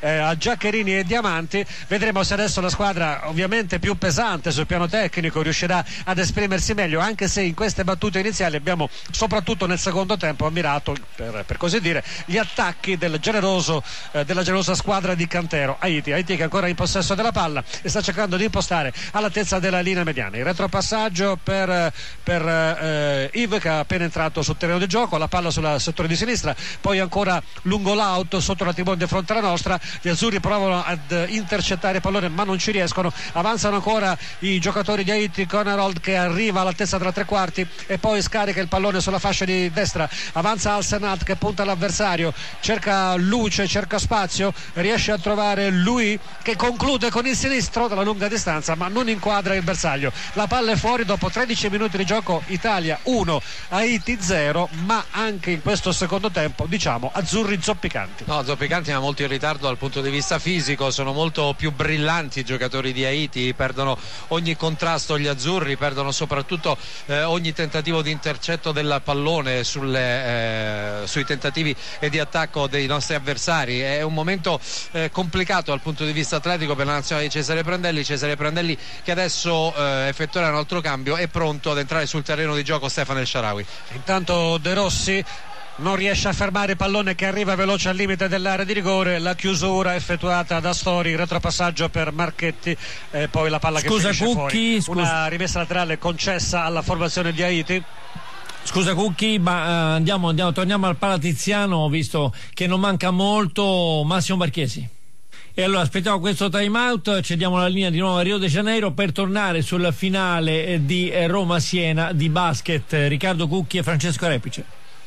eh, a Giaccherini e Diamanti. Vedremo se adesso la squadra, ovviamente più pesante sul piano tecnico, riuscirà ad esprimersi meglio, anche se in queste battute iniziali abbiamo soprattutto nel secondo tempo ammirato, per, per così dire, gli attacchi del generoso, eh, della generosa squadra di Cantero. Haiti, Haiti che è ancora in possesso della palla e sta cercando di impostare all'altezza della linea mediana. Il retropassaggio per, per eh, Yves, che ha appena entrato sul terreno di gioco, la palla sul settore di sinistra, poi ancora lungo l'auto sotto la timone di fronte alla nostra. Gli azzurri provano ad intercettare il pallone ma non ci riescono, avanzano ancora i giocatori di Haiti, Conerold che arriva all'altezza della tre quarti e poi scarica il pallone sulla fascia di destra, avanza Al Senat che punta all'avversario, cerca luce, cerca spazio, riesce a trovare lui che conclude con il sinistro dalla lunga distanza ma non inquadra il bersaglio. La palla è fuori dopo tredici minuti di gioco. Italia uno, Haiti zero, ma anche in questo secondo tempo diciamo azzurri zoppicanti. No, zoppicanti ma molto in ritardo dal punto di vista fisico, sono molto più brillanti i giocatori di Haiti, perdono ogni contrasto gli azzurri, perdono soprattutto eh, ogni tentativo di intercetto del pallone sulle, eh, sui tentativi e di attacco dei nostri avversari. È un momento eh, complicato dal punto di vista atletico per la nazionale di Cesare Prandelli. Cesare Prandelli che adesso eh, effettuerà un altro cambio, è pronto ad entrare sul terreno di gioco Stefano El Shaarawy. Intanto De Rossi non riesce a fermare il pallone che arriva veloce al limite dell'area di rigore, la chiusura effettuata da Stori, il retropassaggio per Marchetti e poi la palla scusa, che finisce Cucchi, fuori. Una rimessa laterale concessa alla formazione di Haiti. Scusa Cucchi, ma uh, andiamo, andiamo, torniamo al Palatiziano, visto che non manca molto Massimo Barchesi. E allora aspettiamo questo time out, cediamo la linea di nuovo a Rio de Janeiro per tornare sul finale di Roma-Siena di basket. Riccardo Cucchi e Francesco Repice.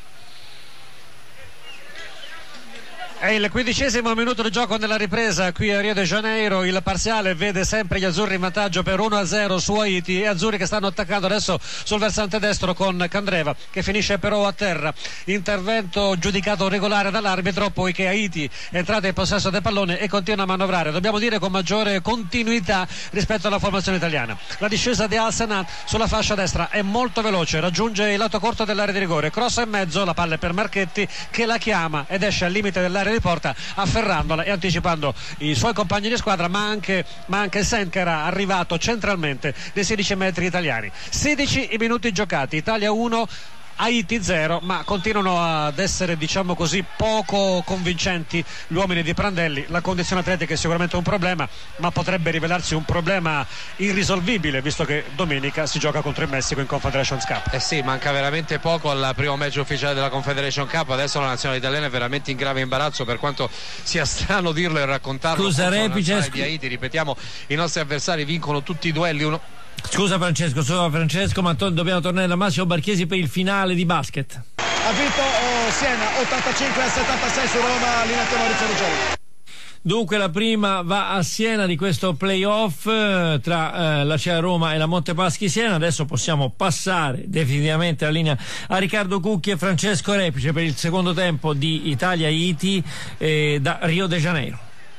È il quindicesimo minuto di gioco nella ripresa qui a Rio de Janeiro, il parziale vede sempre gli azzurri in vantaggio per uno a zero su Haiti, e azzurri che stanno attaccando adesso sul versante destro con Candreva che finisce però a terra. Intervento giudicato regolare dall'arbitro poiché Haiti è entrata in possesso del pallone e continua a manovrare, dobbiamo dire con maggiore continuità rispetto alla formazione italiana. La discesa di Al Senat sulla fascia destra è molto veloce, raggiunge il lato corto dell'area di rigore, cross in mezzo, la palla è per Marchetti che la chiama ed esce al limite dell'area di porta afferrandola e anticipando i suoi compagni di squadra, ma anche, ma anche Sen che era arrivato centralmente dei sedici metri italiani. sedici i minuti giocati, Italia uno, Haiti zero, ma continuano ad essere, diciamo così, poco convincenti gli uomini di Prandelli. La condizione atletica è sicuramente un problema, ma potrebbe rivelarsi un problema irrisolvibile visto che domenica si gioca contro il Messico in Confederations Cup. Eh sì, manca veramente poco al primo match ufficiale della Confederation Cup. Adesso la nazionale italiana è veramente in grave imbarazzo, per quanto sia strano dirlo e raccontarlo. Scusa Repice, di Haiti, ripetiamo, i nostri avversari vincono tutti i duelli uno... Scusa Francesco, scusa Francesco, ma to- dobbiamo tornare da Massimo Barchesi per il finale di basket. Ha vinto oh, Siena ottantacinque a settantasei su Roma, linea Maurizio Ruggeri. Dunque la prima va a Siena di questo playoff eh, tra eh, la C A Roma e la Montepaschi Siena. Adesso possiamo passare definitivamente la linea a Riccardo Cucchi e Francesco Repice per il secondo tempo di Italia-Haiti eh, da Rio de Janeiro.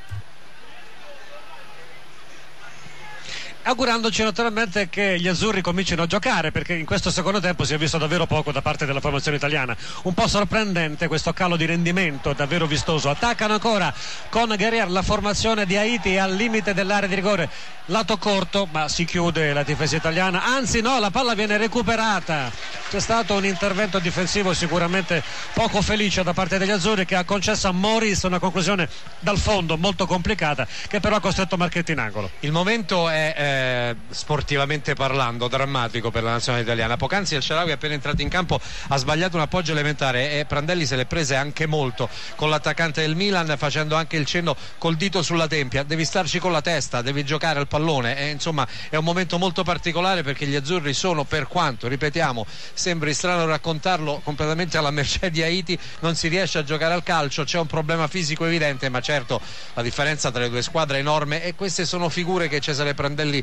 Augurandoci naturalmente che gli azzurri comincino a giocare, perché in questo secondo tempo si è visto davvero poco da parte della formazione italiana. Un po' sorprendente questo calo di rendimento, davvero vistoso. Attaccano ancora con Guerrier, la formazione di Haiti al limite dell'area di rigore, lato corto, ma si chiude la difesa italiana, anzi no, la palla viene recuperata. C'è stato un intervento difensivo sicuramente poco felice da parte degli azzurri, che ha concesso a Morris una conclusione dal fondo molto complicata, che però ha costretto Marchetti in angolo. Il momento è eh... sportivamente parlando drammatico per la nazionale italiana. Poc'anzi El Shaarawy, appena entrato in campo, ha sbagliato un appoggio elementare e Prandelli se l'è prese anche molto con l'attaccante del Milan, facendo anche il cenno col dito sulla tempia: devi starci con la testa, devi giocare al pallone. E, insomma, è un momento molto particolare perché gli azzurri sono, per quanto, ripetiamo, sembri strano raccontarlo, completamente alla mercé di Haiti. Non si riesce a giocare al calcio, c'è un problema fisico evidente, ma certo la differenza tra le due squadre è enorme, e queste sono figure che Cesare Prandelli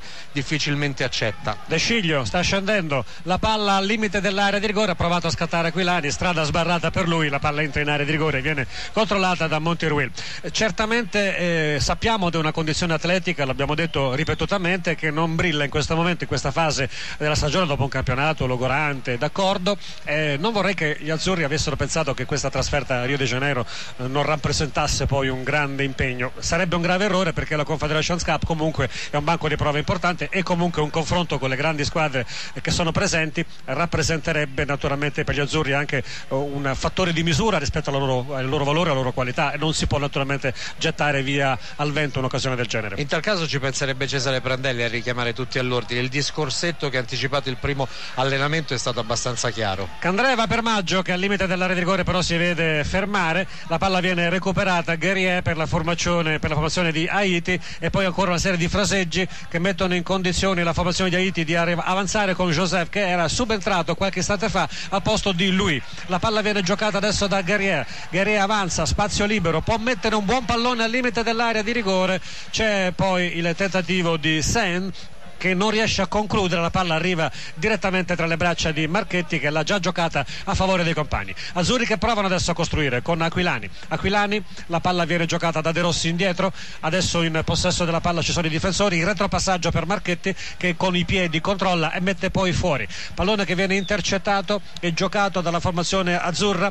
difficilmente accetta. De Sciglio sta scendendo, la palla al limite dell'area di rigore, ha provato a scattare Aquilani, strada sbarrata per lui, la palla entra in area di rigore e viene controllata da Monteruel. Certamente eh, sappiamo di una condizione atletica, l'abbiamo detto ripetutamente, che non brilla in questo momento, in questa fase della stagione, dopo un campionato logorante, d'accordo. Eh, non vorrei che gli azzurri avessero pensato che questa trasferta a Rio de Janeiro eh, non rappresentasse poi un grande impegno. Sarebbe un grave errore, perché la Confederations Cup comunque è un banco di prova importante e comunque un confronto con le grandi squadre che sono presenti rappresenterebbe naturalmente per gli azzurri anche un fattore di misura rispetto al loro, al loro valore, alla loro qualità, e non si può naturalmente gettare via al vento un'occasione del genere. In tal caso ci penserebbe Cesare Prandelli a richiamare tutti all'ordine. Il discorsetto che ha anticipato il primo allenamento è stato abbastanza chiaro. Candreva per Maggio, che al limite dell'area di rigore però si vede fermare, la palla viene recuperata, Guerrier per la formazione, per la formazione di Haiti, e poi ancora una serie di fraseggi che mettono in condizione la formazione di Haiti di avanzare con Joseph, che era subentrato qualche istante fa al posto di lui. La palla viene giocata adesso da Guerrier, Guerrier avanza, spazio libero, può mettere un buon pallone al limite dell'area di rigore, c'è poi il tentativo di Sen che non riesce a concludere, la palla arriva direttamente tra le braccia di Marchetti, che l'ha già giocata a favore dei compagni. Azzurri che provano adesso a costruire con Aquilani. Aquilani, la palla viene giocata da De Rossi indietro, adesso in possesso della palla ci sono i difensori, il retropassaggio per Marchetti che con i piedi controlla e mette poi fuori. Pallone che viene intercettato e giocato dalla formazione azzurra.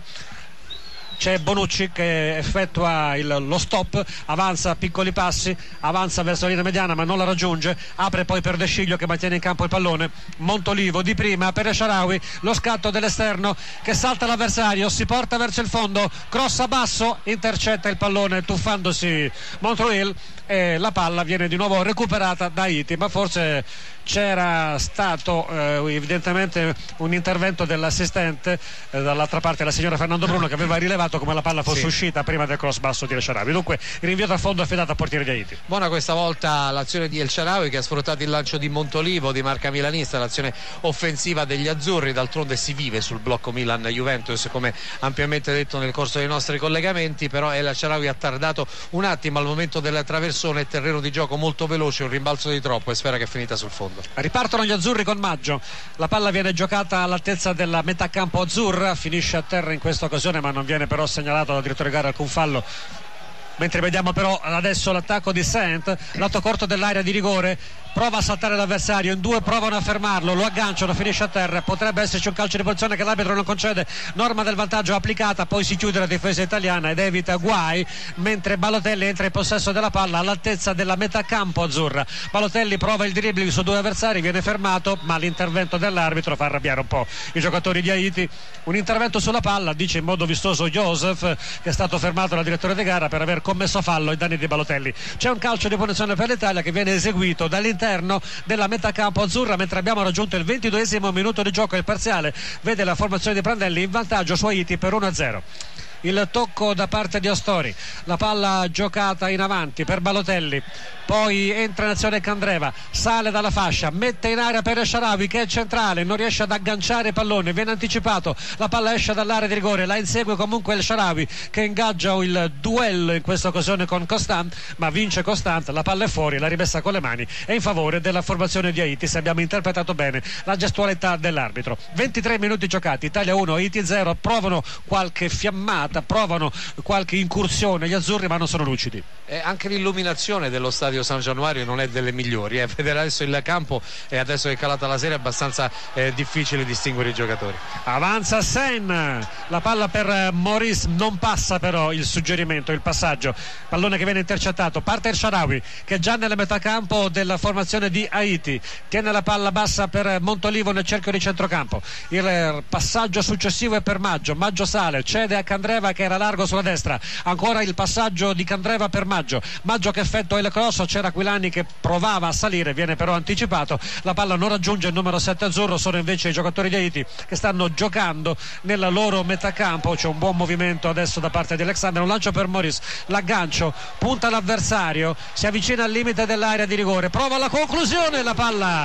C'è Bonucci che effettua il, lo stop, avanza a piccoli passi, avanza verso la linea mediana ma non la raggiunge, apre poi per De Sciglio che mantiene in campo il pallone. Montolivo di prima per El Shaarawy, lo scatto dell'esterno che salta l'avversario, si porta verso il fondo, crossa basso, intercetta il pallone tuffandosi Montreuil e la palla viene di nuovo recuperata da Haiti, ma forse c'era stato eh, evidentemente un intervento dell'assistente eh, dall'altra parte, la signora Fernando Bruno, che aveva rilevato come la palla fosse sì. uscita prima del cross basso di El Shaarawy. Dunque il rinvio da fondo affidato al portiere di Haiti. Buona questa volta l'azione di El Shaarawy, che ha sfruttato il lancio di Montolivo di marca milanista, l'azione offensiva degli azzurri. D'altronde si vive sul blocco Milan-Juventus, come ampiamente detto nel corso dei nostri collegamenti, però El Shaarawy ha tardato un attimo al momento del traversone, terreno di gioco molto veloce, un rimbalzo di troppo e spera che è finita sul fondo. Ripartono gli azzurri con Maggio, la palla viene giocata all'altezza della metà campo azzurra, finisce a terra in questa occasione ma non viene però segnalato dal direttore di gara alcun fallo. Mentre vediamo però adesso l'attacco di Saint, lato corto dell'area di rigore, prova a saltare l'avversario, in due provano a fermarlo, lo agganciano, finisce a terra, potrebbe esserci un calcio di posizione che l'arbitro non concede, norma del vantaggio applicata, poi si chiude la difesa italiana ed evita guai, mentre Balotelli entra in possesso della palla all'altezza della metà campo azzurra. Balotelli prova il dribbling su due avversari, viene fermato, ma l'intervento dell'arbitro fa arrabbiare un po' i giocatori di Haiti. Un intervento sulla palla, dice in modo vistoso Joseph, che è stato fermato dal direttore di gara per aver commesso fallo ai danni di Balotelli. C'è un calcio di punizione per l'Italia che viene eseguito dall'interno della metà campo azzurra mentre abbiamo raggiunto il ventiduesimo minuto di gioco. Il parziale vede la formazione di Prandelli in vantaggio su Haiti per uno a zero. Il tocco da parte di Astori, la palla giocata in avanti per Balotelli, poi entra in azione Candreva, sale dalla fascia, mette in area per El Shaarawy che è centrale, non riesce ad agganciare il pallone, viene anticipato, la palla esce dall'area di rigore, la insegue comunque El Shaarawy che ingaggia il duello in questa occasione con Constant, ma vince Constant, la palla è fuori, la rimessa con le mani è in favore della formazione di Haiti, se abbiamo interpretato bene la gestualità dell'arbitro. ventitré minuti giocati, Italia uno, Haiti zero, provano qualche fiammata, provano qualche incursione gli azzurri ma non sono lucidi. Eh, anche l'illuminazione dello stadio San Januario non è delle migliori, eh. Vedere adesso il campo e adesso che è calata la sera è abbastanza eh, difficile distinguere i giocatori. Avanza Sen, la palla per Maurice, non passa però il suggerimento, il passaggio, pallone che viene intercettato, parte El Shaarawy che è già nella metà campo della formazione di Haiti, tiene la palla bassa per Montolivo nel cerchio di centrocampo, il passaggio successivo è per Maggio, Maggio sale, cede a Candreva che era largo sulla destra, ancora il passaggio di Candreva per Maggio, Maggio che effettua il cross, c'era Aquilani che provava a salire, viene però anticipato, la palla non raggiunge il numero sette azzurro, sono invece i giocatori di Haiti che stanno giocando nella loro metà campo. C'è un buon movimento adesso da parte di Alexander, un lancio per Maurice, l'aggancio, punta l'avversario, si avvicina al limite dell'area di rigore, prova la conclusione, la palla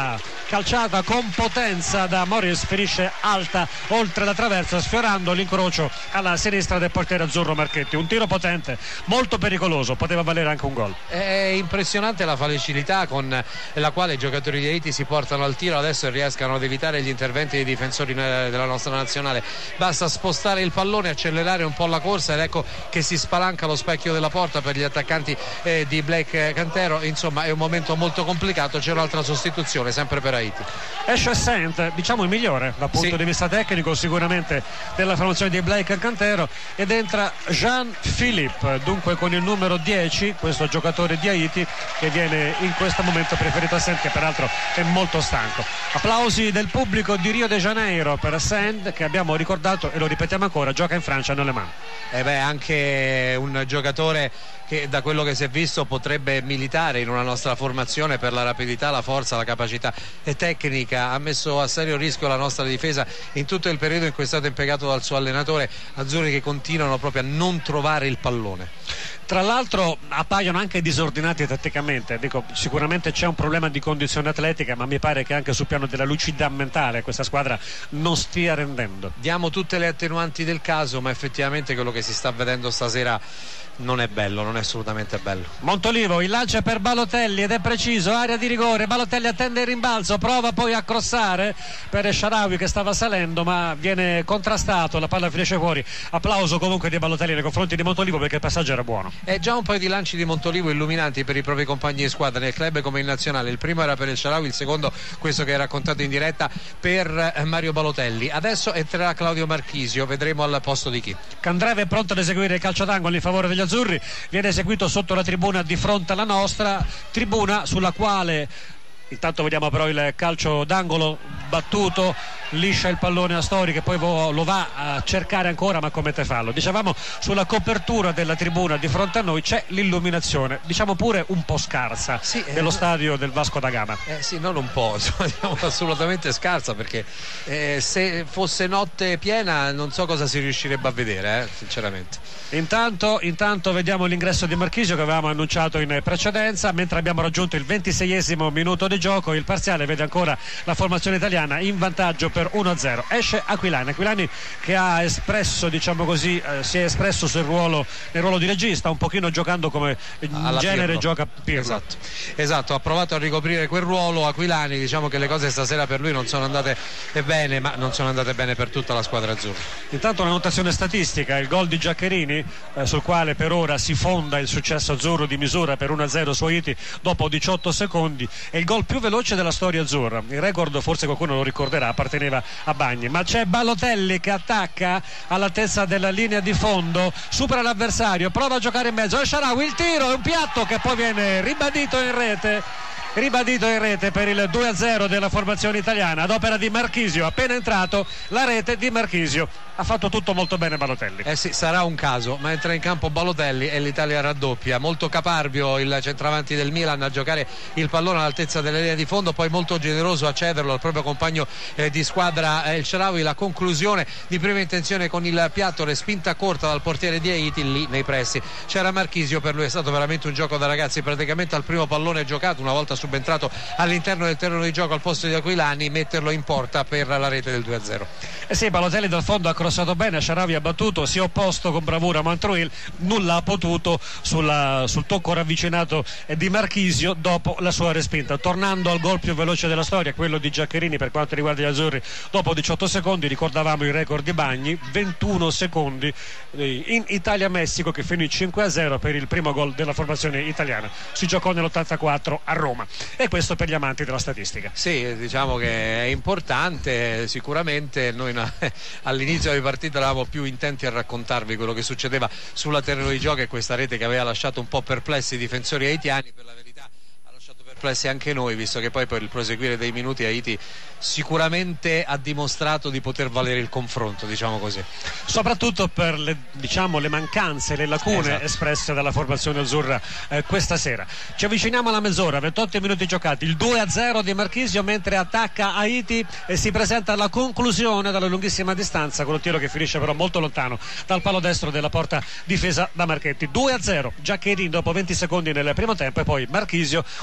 calciata con potenza da Moris, finisce alta oltre la traversa, sfiorando l'incrocio alla sinistra del portiere azzurro Marchetti. Un tiro potente, molto pericoloso, poteva valere anche un gol. È impressionante la facilità con la quale i giocatori di Haiti si portano al tiro adesso e riescano ad evitare gli interventi dei difensori della nostra nazionale. Basta spostare il pallone, accelerare un po' la corsa ed ecco che si spalanca lo specchio della porta per gli attaccanti eh, di Blake Cantero. Insomma, è un momento molto complicato. C'è un'altra sostituzione sempre per Haiti. Esce Saint, diciamo il migliore dal punto sì. di vista tecnico sicuramente della formazione di Blake Cantero, ed entra Jean-Philippe, dunque con il numero dieci, questo giocatore di Haiti che viene in questo momento preferito a Saint, che peraltro è molto stanco. Applausi del pubblico di Rio de Janeiro per Saint, che abbiamo ricordato e lo ripetiamo ancora, gioca in Francia non le mani. E beh, anche un giocatore che da quello che si è visto potrebbe militare in una nostra formazione per la rapidità, la forza, la capacità tecnica. Ha messo a serio rischio la nostra difesa in tutto il periodo in cui è stato impiegato dal suo allenatore. Azzurri che continuano proprio a non trovare il pallone. Tra l'altro appaiono anche disordinati tatticamente. Dico, sicuramente c'è un problema di condizione atletica, ma mi pare che anche sul piano della lucidità mentale questa squadra non stia rendendo. Diamo tutte le attenuanti del caso, ma effettivamente quello che si sta vedendo stasera non è bello, non è assolutamente bello. Montolivo, il lancio è per Balotelli ed è preciso, area di rigore. Balotelli attende il rimbalzo, prova poi a crossare per Shaarawy che stava salendo, ma viene contrastato, la palla finisce fuori. Applauso comunque di Balotelli nei confronti di Montolivo, perché il passaggio era buono. È già un paio di lanci di Montolivo illuminanti per i propri compagni di squadra nel club come in nazionale. Il primo era per il Shaarawy, il secondo, questo che hai raccontato in diretta, per Mario Balotelli. Adesso entrerà Claudio Marchisio, vedremo al posto di chi. Candreva è pronto ad eseguire il calcio d'angolo in favore degli azzurri, viene eseguito sotto la tribuna di fronte alla nostra tribuna, sulla quale intanto vediamo però il calcio d'angolo battuto, liscia il pallone a Stori che poi lo va a cercare ancora ma commette fallo. Dicevamo, sulla copertura della tribuna di fronte a noi c'è l'illuminazione, diciamo pure un po' scarsa, sì, dello eh, stadio del Vasco da Gama. Eh sì, non un po', diciamo assolutamente scarsa, perché eh, se fosse notte piena non so cosa si riuscirebbe a vedere, eh, sinceramente. Intanto, intanto vediamo l'ingresso di Marchisio che avevamo annunciato in precedenza, mentre abbiamo raggiunto il ventiseiesimo minuto di gioco. Il parziale vede ancora la formazione italiana in vantaggio per uno a zero. Esce Aquilani, Aquilani che ha espresso, diciamo così, eh, si è espresso sul ruolo, nel ruolo di regista, un pochino giocando come in alla genere Pirlo. Gioca Pirlo. Esatto. esatto, ha provato a ricoprire quel ruolo Aquilani. Diciamo che le cose stasera per lui non sono andate bene, ma non sono andate bene per tutta la squadra azzurra. Intanto una notazione statistica, il gol di Giaccherini, eh, sul quale per ora si fonda il successo azzurro di misura per uno a zero su Haiti dopo diciotto secondi, è il gol più veloce della storia azzurra. Il record, forse qualcuno lo ricorderà, apparteneva a Bagni, ma c'è Balotelli che attacca all'altezza della linea di fondo, supera l'avversario, prova a giocare in mezzo, e Shaarawy, il tiro è un piatto che poi viene ribadito in rete ribadito in rete per il due a zero della formazione italiana ad opera di Marchisio. Appena entrato la rete di Marchisio, ha fatto tutto molto bene Balotelli. Eh sì, sarà un caso, ma entra in campo Balotelli e l'Italia raddoppia. Molto caparbio il centravanti del Milan a giocare il pallone all'altezza della linea di fondo, poi molto generoso a cederlo al proprio compagno eh, di squadra eh, il Shaarawy. La conclusione di prima intenzione con il piatto, respinta corta dal portiere di Haiti, lì nei pressi c'era Marchisio. Per lui è stato veramente un gioco da ragazzi, praticamente al primo pallone giocato, una volta subentrato all'interno del terreno di gioco al posto di Aquilani, metterlo in porta per la rete del due a zero. Eh sì, Balotelli dal fondo ha crossato bene, Shaarawy ha battuto, si è opposto con bravura a Montreuil, nulla ha potuto sulla, sul tocco ravvicinato di Marchisio dopo la sua respinta. Tornando al gol più veloce della storia, quello di Giaccherini per quanto riguarda gli azzurri, dopo diciotto secondi, ricordavamo il record di Bagni, ventuno secondi in Italia-Messico, che finì cinque a zero per il primo gol della formazione italiana. Si giocò nell'ottantaquattro a Roma, e questo per gli amanti della statistica. Sì, diciamo che è importante sicuramente. Noi all'inizio di partita eravamo più intenti a raccontarvi quello che succedeva sulla terreno di gioco e questa rete che aveva lasciato un po' perplessi i difensori haitiani. Per la verità ha lasciato perplessi anche noi, visto che poi per il proseguire dei minuti Haiti sicuramente ha dimostrato di poter valere il confronto, diciamo così, soprattutto per le, diciamo, le mancanze, le lacune esatto. espresse dalla formazione azzurra eh, questa sera. Ci avviciniamo alla mezz'ora, ventotto minuti giocati, il due a zero di Marchisio, mentre attacca Haiti e si presenta alla conclusione dalla lunghissima distanza con un tiro che finisce però molto lontano dal palo destro della porta difesa da Marchetti. Due a zero, Giaccherini dopo venti secondi nel primo tempo, e poi Marchisio un minuto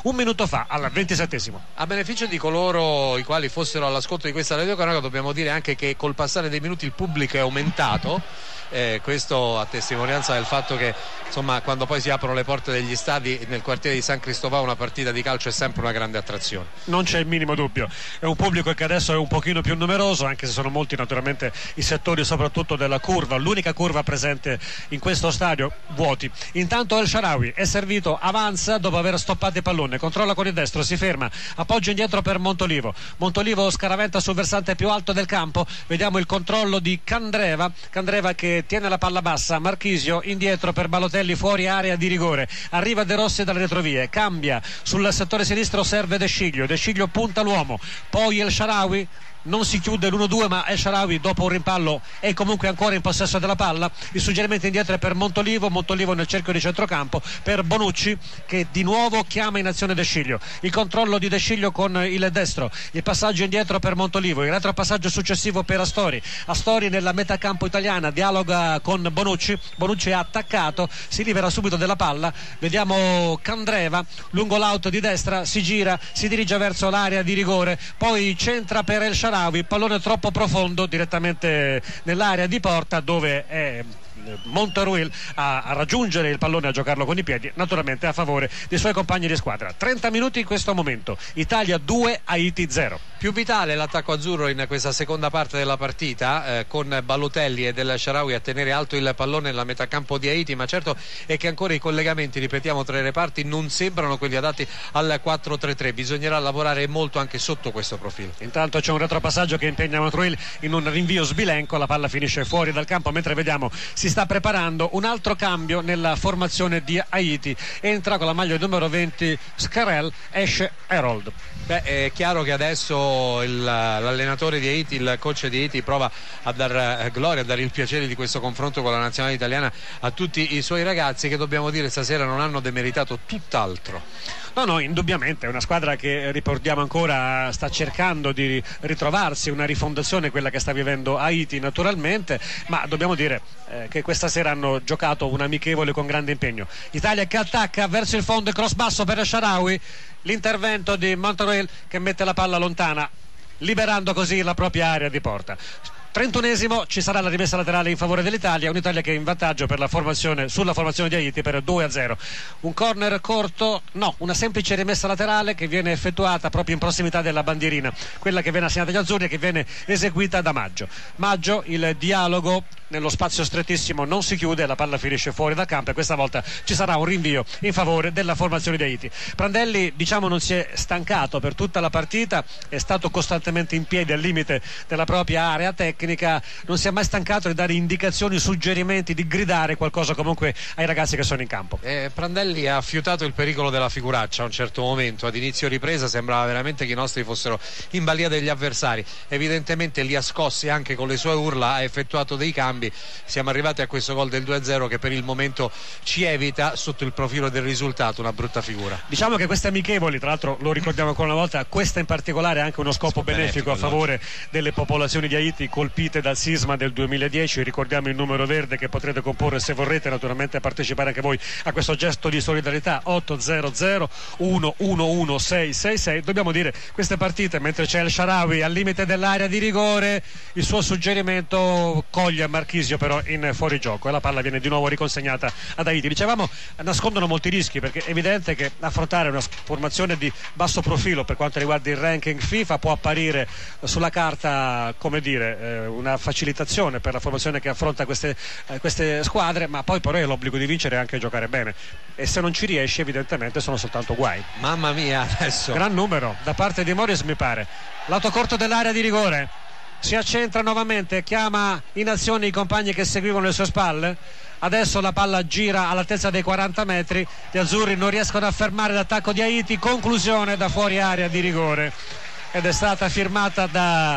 minuto fa, al ventisettesimo. A beneficio di coloro i quali fossero all'ascolto di questa radiocronaca, dobbiamo dire anche che col passare dei minuti il pubblico è aumentato. Eh, questo a testimonianza del fatto che insomma quando poi si aprono le porte degli stadi nel quartiere di San Cristóbal una partita di calcio è sempre una grande attrazione. Non c'è il minimo dubbio, è un pubblico che adesso è un pochino più numeroso, anche se sono molti naturalmente i settori soprattutto della curva, l'unica curva presente in questo stadio, vuoti. Intanto El Shaarawy è servito, avanza dopo aver stoppato il pallone, controlla con il destro, si ferma, appoggia indietro per Montolivo, Montolivo scaraventa sul versante più alto del campo, vediamo il controllo di Candreva, Candreva che tiene la palla bassa, Marchisio indietro per Balotelli fuori area di rigore, arriva De Rossi dalle retrovie, cambia sul settore sinistro, serve De Sciglio, De Sciglio punta l'uomo, poi El Shaarawy, non si chiude l'uno due ma El Shaarawy dopo un rimpallo è comunque ancora in possesso della palla, il suggerimento indietro è per Montolivo, Montolivo nel cerchio di centrocampo per Bonucci che di nuovo chiama in azione De Sciglio, il controllo di De Sciglio con il destro, il passaggio indietro per Montolivo, il retropassaggio successivo per Astori, Astori nella metà campo italiana dialoga con Bonucci, Bonucci è attaccato, si libera subito della palla, vediamo Candreva lungo l'auto di destra, si gira, si dirige verso l'area di rigore, poi centra per El Shaarawy, il pallone troppo profondo direttamente nell'area di porta dove è Monteruel a, a raggiungere il pallone, a giocarlo con i piedi, naturalmente a favore dei suoi compagni di squadra. trenta minuti in questo momento, Italia due, Haiti zero. Più vitale l'attacco azzurro in questa seconda parte della partita, eh, con Balotelli e El Shaarawy a tenere alto il pallone nella metà campo di Haiti, ma certo è che ancora i collegamenti, ripetiamo, tra i reparti non sembrano quelli adatti al quattro tre tre, bisognerà lavorare molto anche sotto questo profilo. Intanto c'è un retropassaggio che impegna Monteruel in un rinvio sbilenco, la palla finisce fuori dal campo, mentre vediamo si sta preparando un altro cambio nella formazione di Haiti, entra con la maglia numero venti Scarel, esce Herold. Beh, è chiaro che adesso il, l'allenatore di Haiti, il coach di Haiti prova a dar gloria, a dare il piacere di questo confronto con la nazionale italiana a tutti i suoi ragazzi che, dobbiamo dire, stasera non hanno demeritato tutt'altro. No, no, indubbiamente è una squadra che, ricordiamo ancora, sta cercando di ritrovarsi, una rifondazione quella che sta vivendo Haiti naturalmente, ma dobbiamo dire eh, che questa sera hanno giocato un amichevole con grande impegno. Italia che attacca verso il fondo, il cross basso per El Shaarawy, l'intervento di Monteruel che mette la palla lontana, liberando così la propria area di porta. trentunesimo, ci sarà la rimessa laterale in favore dell'Italia, un'Italia che è in vantaggio per la formazione, sulla formazione di Haiti per due a zero. Un corner corto, no, una semplice rimessa laterale che viene effettuata proprio in prossimità della bandierina, quella che viene assegnata agli azzurri e che viene eseguita da Maggio. Maggio, il dialogo nello spazio strettissimo non si chiude, la palla finisce fuori dal campo e questa volta ci sarà un rinvio in favore della formazione di Haiti. Prandelli, diciamo, non si è stancato per tutta la partita, è stato costantemente in piedi al limite della propria area tecnica, non si è mai stancato di dare indicazioni, suggerimenti, di gridare qualcosa comunque ai ragazzi che sono in campo. eh, Prandelli ha fiutato il pericolo della figuraccia a un certo momento, ad inizio ripresa sembrava veramente che i nostri fossero in balia degli avversari, evidentemente li ha scossi anche con le sue urla, ha effettuato dei cambi, siamo arrivati a questo gol del due a zero che per il momento ci evita, sotto il profilo del risultato, una brutta figura. Diciamo che queste amichevoli, tra l'altro lo ricordiamo ancora una volta, questa in particolare ha anche uno scopo benefico, benefico a favore delle popolazioni di Haiti colpite dal sisma del duemiladieci. Ricordiamo il numero verde che potrete comporre se vorrete naturalmente partecipare anche voi a questo gesto di solidarietà, otto zero zero uno uno uno sei sei sei. Dobbiamo dire, queste partite, mentre c'è El Shaarawy al limite dell'area di rigore, il suo suggerimento coglie a Marchisio però in fuorigioco e la palla viene di nuovo riconsegnata ad Haiti. Dicevamo, nascondono molti rischi perché è evidente che affrontare una formazione di basso profilo per quanto riguarda il ranking FIFA può apparire sulla carta, come dire, eh, una facilitazione per la formazione che affronta queste, eh, queste squadre, ma poi però è l'obbligo di vincere e anche giocare bene, e se non ci riesci evidentemente sono soltanto guai. Mamma mia, adesso gran numero da parte di Morris, mi pare, lato corto dell'area di rigore, si accentra nuovamente, chiama in azione i compagni che seguivano le sue spalle. Adesso la palla gira all'altezza dei quaranta metri, gli azzurri non riescono a fermare l'attacco di Haiti, conclusione da fuori area di rigore, ed è stata firmata da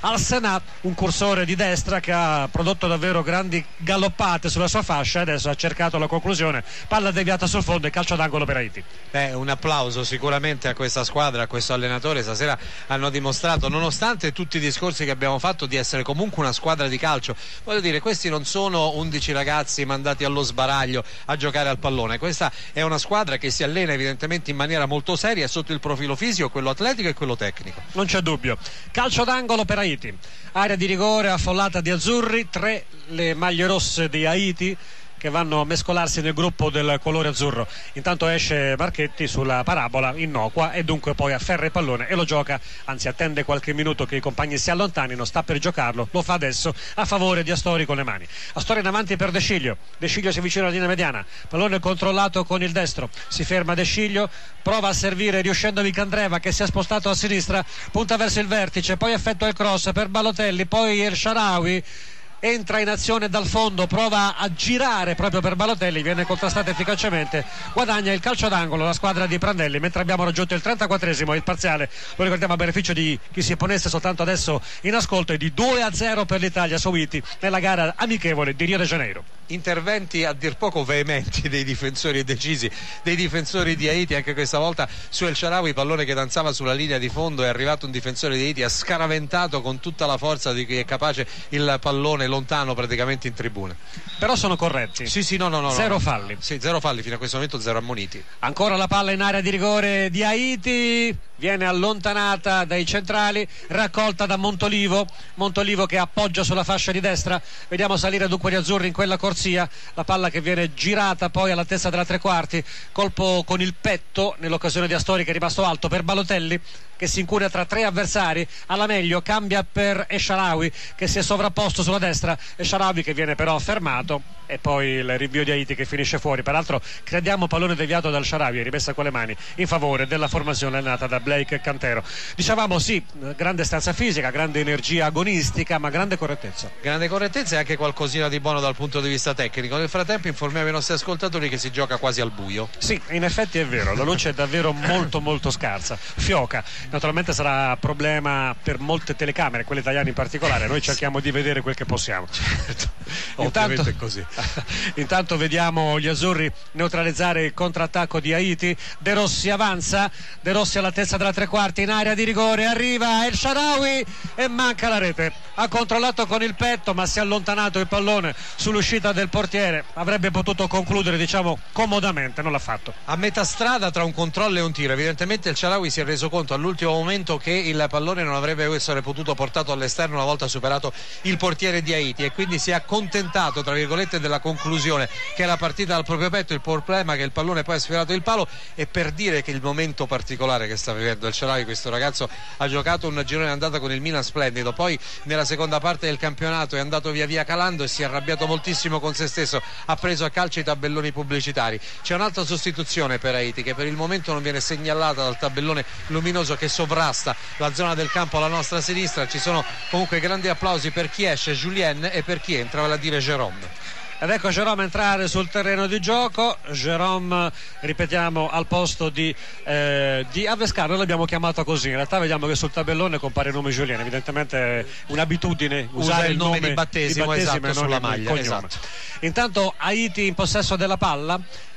Al Senat, un cursore di destra che ha prodotto davvero grandi galoppate sulla sua fascia, adesso ha cercato la conclusione, palla deviata sul fondo e calcio d'angolo per Haiti. Beh, un applauso sicuramente a questa squadra, a questo allenatore. Stasera hanno dimostrato, nonostante tutti i discorsi che abbiamo fatto, di essere comunque una squadra di calcio. Voglio dire, questi non sono undici ragazzi mandati allo sbaraglio a giocare al pallone, questa è una squadra che si allena evidentemente in maniera molto seria sotto il profilo fisico, quello atletico e quello tecnico. Non c'è dubbio. Calcio d'angolo per Haiti, area di rigore affollata di azzurri, tre le maglie rosse di Haiti che vanno a mescolarsi nel gruppo del colore azzurro. Intanto esce Marchetti sulla parabola innocua e dunque poi afferra il pallone e lo gioca, anzi attende qualche minuto che i compagni si allontanino, sta per giocarlo, lo fa adesso a favore di Astori con le mani. Astori in avanti per De Sciglio, De Sciglio si avvicina alla linea mediana, pallone controllato con il destro, si ferma De Sciglio, prova a servire riuscendo Vicandreva che si è spostato a sinistra, punta verso il vertice, poi effettua il cross per Balotelli, poi El Shaarawy entra in azione dal fondo, prova a girare proprio per Balotelli, viene contrastato efficacemente, guadagna il calcio d'angolo la squadra di Prandelli, mentre abbiamo raggiunto il trentaquattresimo, il parziale, lo ricordiamo a beneficio di chi si ponesse soltanto adesso in ascolto, è di due a zero per l'Italia su Haiti nella gara amichevole di Rio de Janeiro. Interventi a dir poco veementi dei difensori e decisi dei difensori di Haiti, anche questa volta su El Shaarawy, pallone che danzava sulla linea di fondo, è arrivato un difensore di Haiti, ha scaraventato con tutta la forza di chi è capace il pallone lontano praticamente in tribuna. Però sono corretti. Sì, sì, no, no, no. Zero no. falli. Sì, zero falli fino a questo momento, zero ammoniti. Ancora la palla in area di rigore di Haiti, viene allontanata dai centrali, raccolta da Montolivo, Montolivo che appoggia sulla fascia di destra, vediamo salire dunque gli azzurri in quella corsia, la palla che viene girata poi all'altezza della tre quarti, colpo con il petto nell'occasione di Astori che è rimasto alto per Balotelli che si incuria tra tre avversari, alla meglio cambia per El Shaarawy che si è sovrapposto sulla destra, El Shaarawy che viene però fermato e poi il rinvio di Haiti che finisce fuori. Peraltro crediamo pallone deviato dal Shaarawy, rimessa con le mani in favore della formazione allenata da Blake Cantero. Dicevamo sì, grande stanza fisica, grande energia agonistica, ma grande correttezza. Grande correttezza e anche qualcosina di buono dal punto di vista tecnico. Nel frattempo informiamo i nostri ascoltatori che si gioca quasi al buio. Sì, in effetti è vero, la luce è davvero molto molto scarsa, fioca. Naturalmente sarà problema per molte telecamere, quelle italiane in particolare, noi cerchiamo di vedere quel che possiamo. Certo, intanto, ovviamente è così. Intanto vediamo gli azzurri neutralizzare il contrattacco di Haiti, De Rossi avanza, De Rossi all'altezza della tre quarti in area di rigore, arriva El Shaarawy e manca la rete, ha controllato con il petto ma si è allontanato il pallone sull'uscita del portiere, avrebbe potuto concludere diciamo comodamente, non l'ha fatto. A metà strada tra un controllo e un tiro, evidentemente El Shaarawy si è reso conto all'ultimo momento che il pallone non avrebbe essere potuto portato all'esterno una volta superato il portiere di Haiti e quindi si è accontentato tra virgolette della conclusione che era partita dal proprio petto, il problema che il pallone poi ha sfiorato il palo. E per dire che il momento particolare che sta vivendo El Shaarawy, questo ragazzo ha giocato un girone andata con il Milan splendido, poi nella seconda parte del campionato è andato via via calando e si è arrabbiato moltissimo con se stesso, ha preso a calcio i tabelloni pubblicitari. C'è un'altra sostituzione per Haiti che per il momento non viene segnalata dal tabellone luminoso che sovrasta la zona del campo alla nostra sinistra. Ci sono comunque grandi applausi per chi esce, Julien, e per chi entra, vale a dire Jérôme. Ed ecco Jérôme entrare sul terreno di gioco. Jérôme, ripetiamo, al posto di, eh, di Avescar, noi l'abbiamo chiamato così, in realtà vediamo che sul tabellone compare il nome Julien, evidentemente è un'abitudine usare Usa il nome, nome di battesimo, di battesimo esatto, sulla maglia, esatto. Intanto Haiti in possesso della palla,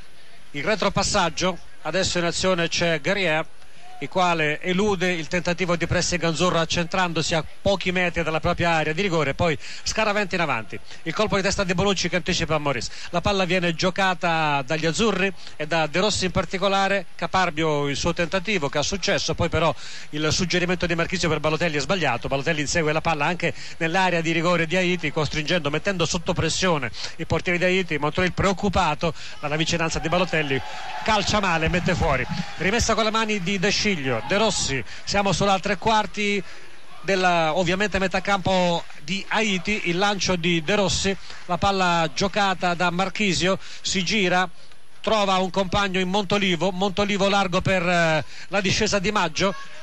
il retropassaggio, adesso in azione c'è Guerrier, il quale elude il tentativo di pressing azzurro accentrandosi a pochi metri dalla propria area di rigore, poi scaraventa in avanti, il colpo di testa di Bonucci che anticipa a Maurice, la palla viene giocata dagli azzurri e da De Rossi in particolare, caparbio il suo tentativo che ha successo, poi però il suggerimento di Marchisio per Balotelli è sbagliato, Balotelli insegue la palla anche nell'area di rigore di Haiti, costringendo, mettendo sotto pressione i portieri di Haiti. Montrell preoccupato dalla vicinanza di Balotelli calcia male, mette fuori, rimessa con le mani di De Sciglio. De Rossi, siamo sulla tre quarti della ovviamente metà campo di Haiti, il lancio di De Rossi, la palla giocata da Marchisio, si gira, trova un compagno in Montolivo, Montolivo largo per eh, la discesa di Maggio,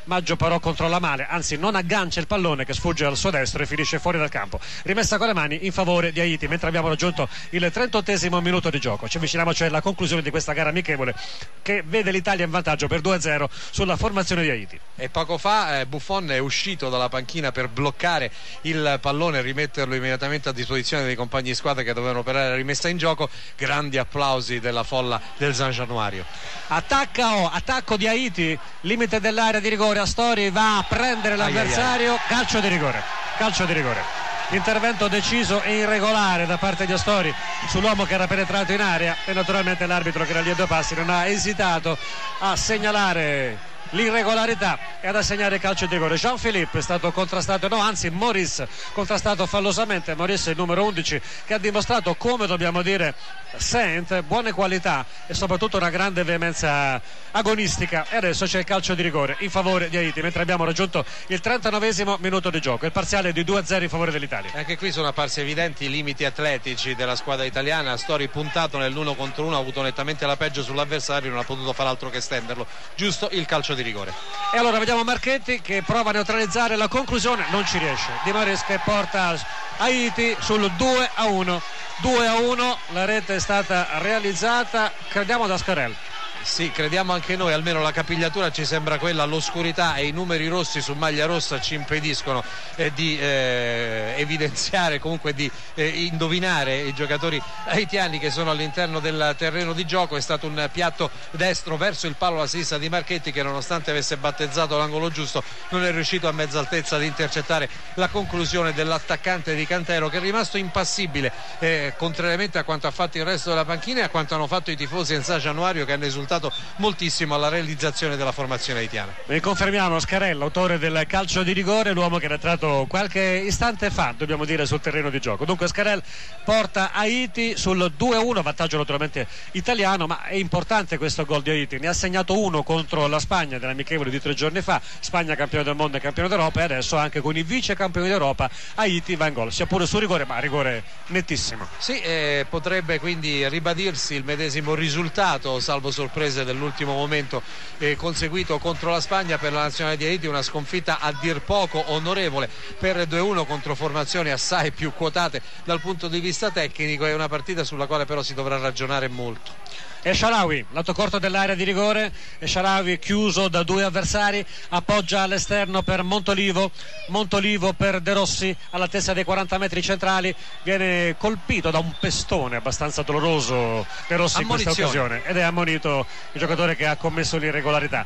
Maggio però controlla male, anzi non aggancia il pallone che sfugge al suo destro e finisce fuori dal campo. Rimessa con le mani in favore di Haiti, mentre abbiamo raggiunto il trentottesimo minuto di gioco. Ci avviciniamo cioè alla conclusione di questa gara amichevole che vede l'Italia in vantaggio per due a zero sulla formazione di Haiti. E poco fa eh, Buffon è uscito dalla panchina per bloccare il pallone e rimetterlo immediatamente a disposizione dei compagni di squadra che dovevano operare la rimessa in gioco. Grandi applausi della folla del San Januario. Attacca o attacco di Haiti, limite dell'area di rigore, Astori va a prendere l'avversario, calcio di rigore, calcio di rigore. Intervento deciso e irregolare da parte di Astori sull'uomo che era penetrato in area e naturalmente l'arbitro, che era lì a due passi, non ha esitato a segnalare l'irregolarità e ad assegnare calcio di rigore. Jean-Philippe è stato contrastato, no anzi Maurice contrastato fallosamente. Maurice è il numero undici che ha dimostrato, come dobbiamo dire, Saint, buone qualità e soprattutto una grande veemenza agonistica. E adesso c'è il calcio di rigore in favore di Haiti, mentre abbiamo raggiunto il trentanovesimo minuto di gioco. Il parziale è di due a zero in favore dell'Italia. Anche qui sono apparsi evidenti i limiti atletici della squadra italiana. Astori, puntato nell'uno contro uno, ha avuto nettamente la peggio sull'avversario, non ha potuto fare altro che stenderlo. Giusto il calcio di rigore. E allora vediamo Marchetti che prova a neutralizzare la conclusione, non ci riesce. Di Maris che porta Haiti sul due a uno. due a uno, la rete è stata realizzata, crediamo, da Scarel. Sì, crediamo anche noi, almeno la capigliatura ci sembra quella, l'oscurità e i numeri rossi su maglia rossa ci impediscono eh, di eh, evidenziare, comunque di eh, indovinare i giocatori haitiani che sono all'interno del terreno di gioco. È stato un piatto destro verso il palo alla sinistra di Marchetti, che nonostante avesse battezzato l'angolo giusto non è riuscito a mezza altezza ad intercettare la conclusione dell'attaccante di Cantero, che è rimasto impassibile, eh, contrariamente a quanto ha fatto il resto della panchina e a quanto hanno fatto i tifosi in San Januario, che hanno esultato moltissimo alla realizzazione della formazione haitiana. E confermiamo Scarella, autore del calcio di rigore, l'uomo che era entrato qualche istante fa, dobbiamo dire, sul terreno di gioco. Dunque Scarella porta Haiti sul due a uno, vantaggio naturalmente italiano, ma è importante questo gol di Haiti. Ne ha segnato uno contro la Spagna dell'amichevole di tre giorni fa, Spagna campione del mondo e campione d'Europa, e adesso anche con i vice campioni d'Europa Haiti va in gol, sia pure su rigore, ma rigore nettissimo. Sì, eh, potrebbe quindi ribadirsi il medesimo risultato, salvo sorprese dell'ultimo momento eh, conseguito contro la Spagna per la nazionale di Haiti. Una sconfitta a dir poco onorevole per due a uno contro formazioni assai più quotate dal punto di vista tecnico. È una partita sulla quale però si dovrà ragionare molto. E Sharawi, lato corto dell'area di rigore, e Sharawi chiuso da due avversari, appoggia all'esterno per Montolivo, Montolivo per De Rossi all'altezza dei quaranta metri centrali, viene colpito da un pestone abbastanza doloroso De Rossi in questa occasione ed è ammonito il giocatore che ha commesso l'irregolarità.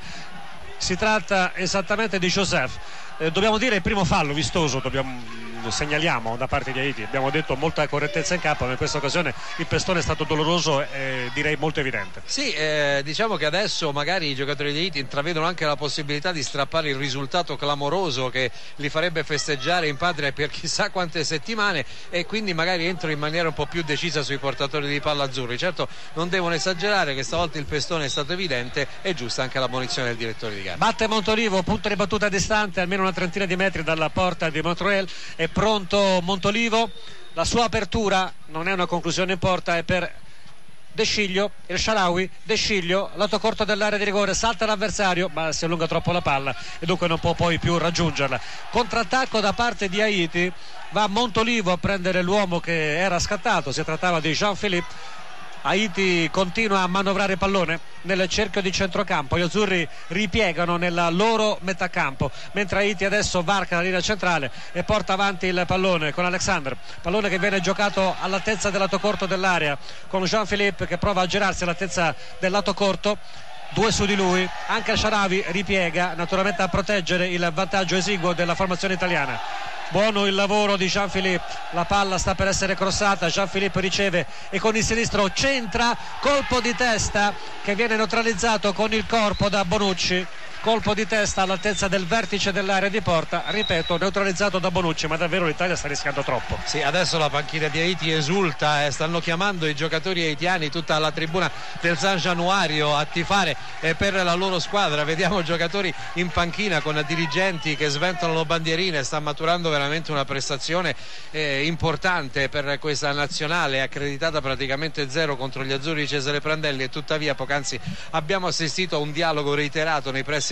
Si tratta esattamente di Joseph, eh, dobbiamo dire il primo fallo vistoso, dobbiamo segnaliamo da parte di Haiti. Abbiamo detto molta correttezza in campo, ma in questa occasione il pestone è stato doloroso e direi molto evidente. Sì, eh, diciamo che adesso magari i giocatori di Haiti intravedono anche la possibilità di strappare il risultato clamoroso che li farebbe festeggiare in patria per chissà quante settimane, e quindi magari entrano in maniera un po' più decisa sui portatori di palla azzurri. Certo, non devono esagerare che stavolta il pestone è stato evidente, è giusta anche l'ammonizione del direttore di gara. Batte Montolivo, punto di battuta distante almeno una trentina di metri dalla porta di Montreal, è pronto Montolivo, la sua apertura non è una conclusione in porta, è per De Sciglio, il Sharawi, De Sciglio, lato corto dell'area di rigore, salta l'avversario ma si allunga troppo la palla e dunque non può poi più raggiungerla. Contrattacco da parte di Haiti, va Montolivo a prendere l'uomo che era scattato, si trattava di Jean-Philippe. Haiti continua a manovrare il pallone nel cerchio di centrocampo, gli azzurri ripiegano nella loro metà campo, mentre Haiti adesso varca la linea centrale e porta avanti il pallone con Alexander, pallone che viene giocato all'altezza del lato corto dell'area con Jean-Philippe che prova a girarsi all'altezza del lato corto, due su di lui, anche il Sharawi ripiega naturalmente a proteggere il vantaggio esiguo della formazione italiana. Buono il lavoro di Jean-Philippe, la palla sta per essere crossata, Jean-Philippe riceve e con il sinistro centra, colpo di testa che viene neutralizzato con il corpo da Bonucci, colpo di testa all'altezza del vertice dell'area di porta, ripeto, neutralizzato da Bonucci, ma davvero l'Italia sta rischiando troppo. Sì, adesso la panchina di Haiti esulta, eh, stanno chiamando i giocatori haitiani, tutta la tribuna del San Januario a tifare eh, per la loro squadra. Vediamo giocatori in panchina con dirigenti che sventolano bandierine, sta maturando veramente una prestazione eh, importante per questa nazionale, accreditata praticamente zero contro gli azzurri di Cesare Prandelli, e tuttavia poc'anzi abbiamo assistito a un dialogo reiterato nei pressi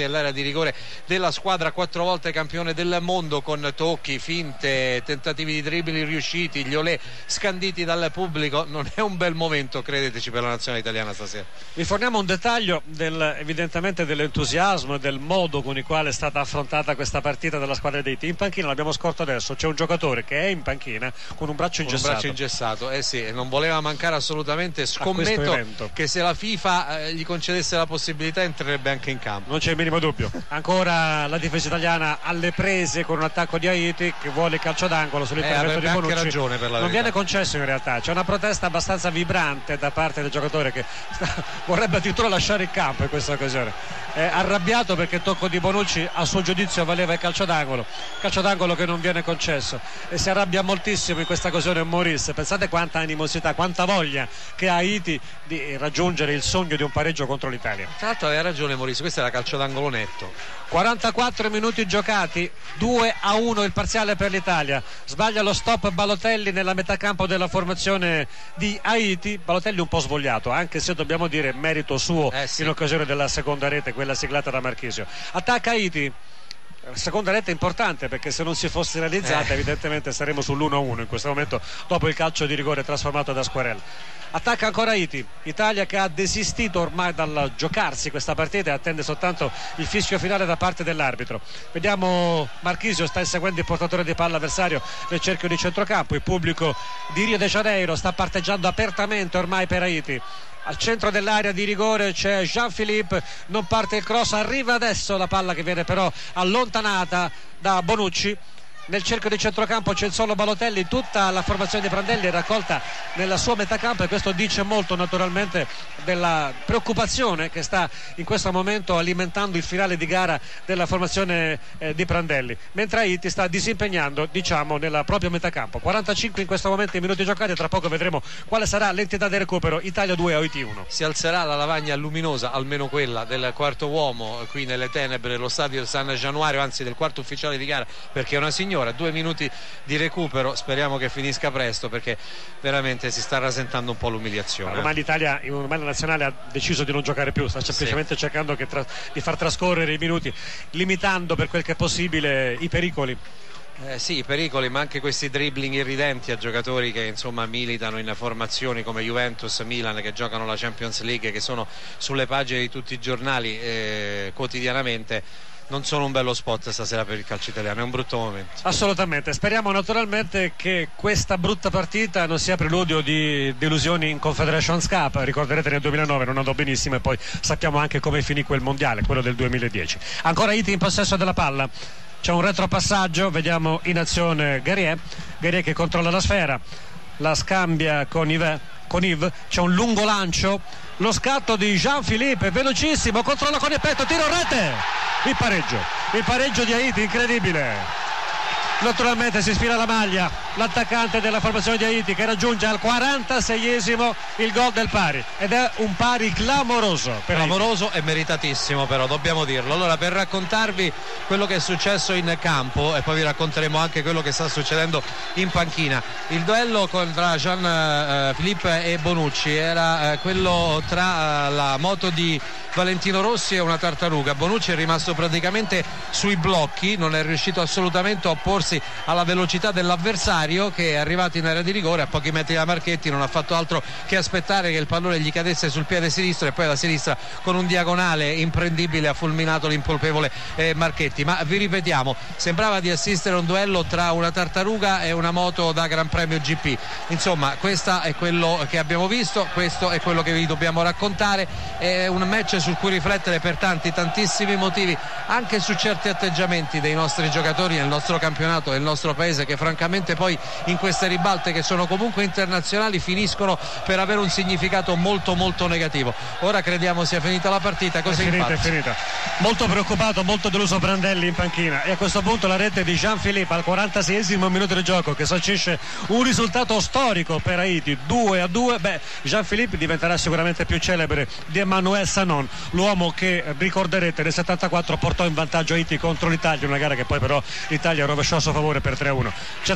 davanti all'area di rigore della squadra quattro volte campione del mondo, con tocchi, finte, tentativi di dribbling riusciti, gli olè scanditi dal pubblico. Non è un bel momento, credeteci, per la nazionale italiana stasera. Vi forniamo un dettaglio del, evidentemente dell'entusiasmo e del modo con il quale è stata affrontata questa partita della squadra dei Haiti. In panchina, l'abbiamo scorto adesso, c'è un giocatore che è in panchina con un braccio ingessato. Un braccio ingessato, eh sì, non voleva mancare assolutamente. Scommetto che se la FIFA eh, gli concedesse la possibilità entrerebbe anche in campo. Non c'è il minimo dubbio. Ancora la difesa italiana alle prese con un attacco di Haiti che vuole il calcio d'angolo sull'intervento eh, di Bonucci. Anche ragione per la non verità. Viene concesso in realtà, c'è una protesta abbastanza vibrante da parte del giocatore che sta, vorrebbe addirittura lasciare il campo in questa occasione. È arrabbiato perché il tocco di Bonucci a suo giudizio valeva il calcio d'angolo, calcio d'angolo che non viene concesso, e si arrabbia moltissimo in questa occasione Maurice. Pensate quanta animosità, quanta voglia che ha Haiti di raggiungere il sogno di un pareggio contro l'Italia. Tra l'altro aveva ragione Maurice, questo era calcio d'angolo netto. quarantaquattro minuti giocati, due a uno il parziale per l'Italia. Sbaglia lo stop Balotelli nella metà campo della formazione di Haiti. Balotelli un po' svogliato, anche se dobbiamo dire merito suo eh sì. in occasione della seconda rete, quella siglata da Marchisio. Attacca Haiti. Seconda rete importante, perché se non si fosse realizzata eh. evidentemente saremo sull'uno a uno in questo momento, dopo il calcio di rigore trasformato da Squarella. Attacca ancora Haiti, Italia che ha desistito ormai dal giocarsi questa partita e attende soltanto il fischio finale da parte dell'arbitro. Vediamo Marchisio sta inseguendo il portatore di palla avversario nel cerchio di centrocampo. Il pubblico di Rio de Janeiro sta parteggiando apertamente ormai per Haiti. Al centro dell'area di rigore c'è Jean-Philippe, non parte il cross, arriva adesso la palla che viene però allontanata da Bonucci. Nel cerchio di centrocampo c'è il solo Balotelli, tutta la formazione di Prandelli è raccolta nella sua metà campo, e questo dice molto naturalmente della preoccupazione che sta in questo momento alimentando il finale di gara della formazione eh, di Prandelli, mentre Haiti sta disimpegnando, diciamo, nella propria metà campo. quarantacinque in questo momento i minuti giocati, tra poco vedremo quale sarà l'entità del recupero. Italia due, Haiti uno. Si alzerà la lavagna luminosa, almeno quella del quarto uomo qui nelle tenebre dello stadio San Januario, anzi del quarto ufficiale di gara, perché è una signora. Due minuti di recupero, speriamo che finisca presto, perché veramente si sta rasentando un po' l'umiliazione. Ormai l'Italia, ormai la nazionale ha deciso di non giocare più, sta semplicemente sì. cercando che tra, di far trascorrere i minuti, limitando per quel che è possibile i pericoli. Eh sì, i pericoli, ma anche questi dribbling irridenti a giocatori che insomma militano in formazioni come Juventus, Milan, che giocano la Champions League, che sono sulle pagine di tutti i giornali eh, quotidianamente. Non sono un bello spot stasera per il calcio italiano, è un brutto momento. Assolutamente, speriamo naturalmente che questa brutta partita non sia preludio di delusioni in Confederations Cup. Ricorderete nel duemilanove non andò benissimo, e poi sappiamo anche come finì quel mondiale, quello del duemiladieci. Ancora Haiti in possesso della palla, c'è un retropassaggio, vediamo in azione Guerrier, Guerrier che controlla la sfera, la scambia con Yves, con Yves, c'è un lungo lancio, lo scatto di Jean-Philippe velocissimo, controlla con il petto, tiro rete, il pareggio, il pareggio di Haiti, incredibile. Naturalmente si sfila la maglia l'attaccante della formazione di Haiti, che raggiunge al quarantaseiesimo il gol del pari, ed è un pari clamoroso per clamoroso Haiti. E meritatissimo, però dobbiamo dirlo. Allora, per raccontarvi quello che è successo in campo, e poi vi racconteremo anche quello che sta succedendo in panchina, il duello tra Jean-Philippe e Bonucci era eh, quello tra eh, la moto di Valentino Rossi e una tartaruga. Bonucci è rimasto praticamente sui blocchi, non è riuscito assolutamente a opporsi alla velocità dell'avversario, che è arrivato in area di rigore a pochi metri da Marchetti, non ha fatto altro che aspettare che il pallone gli cadesse sul piede sinistro, e poi da sinistra con un diagonale imprendibile ha fulminato l'impolpevole eh, Marchetti. Ma vi ripetiamo, sembrava di assistere a un duello tra una tartaruga e una moto da Gran Premio G P. Insomma, questo è quello che abbiamo visto, questo è quello che vi dobbiamo raccontare. È un match su cui riflettere per tanti tantissimi motivi, anche su certi atteggiamenti dei nostri giocatori nel nostro campionato, nel nostro paese, che francamente poi in queste ribalte, che sono comunque internazionali, finiscono per avere un significato molto molto negativo. Ora crediamo sia finita la partita, così è finita, infatti. è finita. Molto preoccupato, molto deluso Prandelli in panchina, e a questo punto la rete di Jean-Philippe al quarantaseiesimo minuto di gioco, che sancisce un risultato storico per Haiti, due a due. Beh, Jean-Philippe diventerà sicuramente più celebre di Emmanuel Sanon, l'uomo che, ricorderete, nel settantaquattro portò in vantaggio Haiti contro l'Italia, una gara che poi però l'Italia rovesciò a suo favore per tre a uno. Certamente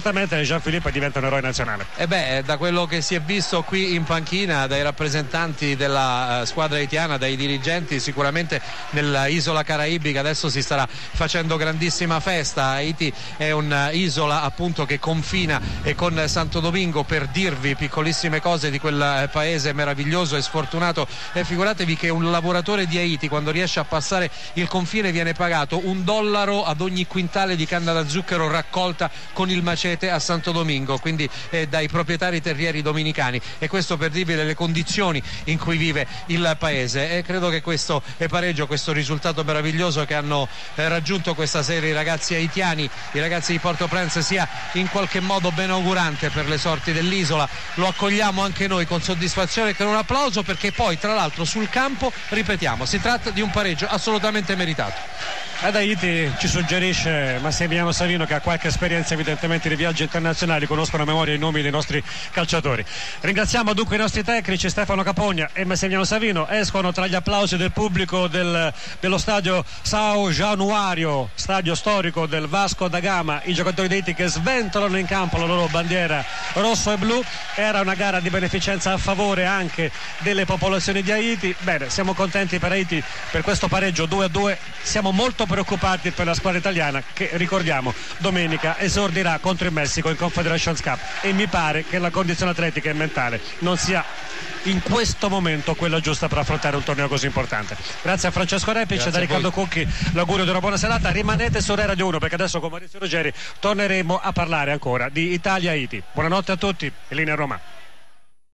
Gianfilippo diventa un eroe nazionale. E beh, da quello che si è visto qui in panchina dai rappresentanti della uh, squadra haitiana, dai dirigenti, sicuramente nell'isola caraibica adesso si starà facendo grandissima festa. Haiti è un'isola appunto che confina e con Santo Domingo, per dirvi piccolissime cose di quel paese meraviglioso e sfortunato. E figuratevi che un lavoratore di Haiti, quando riesce a passare il confine, viene pagato un dollaro ad ogni quintale di canna da zucchero raccolta con il macete a Santo Domingo, quindi eh, dai proprietari terrieri dominicani. E questo per dirvi le condizioni in cui vive il paese. E credo che questo pareggio, questo risultato meraviglioso che hanno eh, raggiunto questa sera i ragazzi haitiani, i ragazzi di Port-au-Prince, sia in qualche modo ben augurante per le sorti dell'isola. Lo accogliamo anche noi con soddisfazione e con un applauso, perché poi tra l'altro sul campo, ripetiamo, si tratta di un pareggio assolutamente meritato. Ad Haiti ci suggerisce Massimiliano Savino, che ha qualche esperienza evidentemente di viaggi internazionali, conoscono a memoria i nomi dei nostri calciatori. Ringraziamo dunque i nostri tecnici Stefano Capogna e Massimiliano Savino. Escono tra gli applausi del pubblico del, dello stadio São Januário, stadio storico del Vasco da Gama, i giocatori d'Haiti che sventolano in campo la loro bandiera rosso e blu. Era una gara di beneficenza a favore anche delle popolazioni di Haiti. Bene, siamo contenti per Haiti per questo pareggio due a due. Siamo molto preoccupati per la squadra italiana che, ricordiamo, domenica esordirà contro il Messico in Confederations Cup, e mi pare che la condizione atletica e mentale non sia in questo momento quella giusta per affrontare un torneo così importante. Grazie a Francesco Repic e da Riccardo Cucchi l'augurio di una buona serata. Rimanete su Radio uno, perché adesso con Maurizio Ruggeri torneremo a parlare ancora di Italia-Haiti. Buonanotte a tutti, in linea Roma.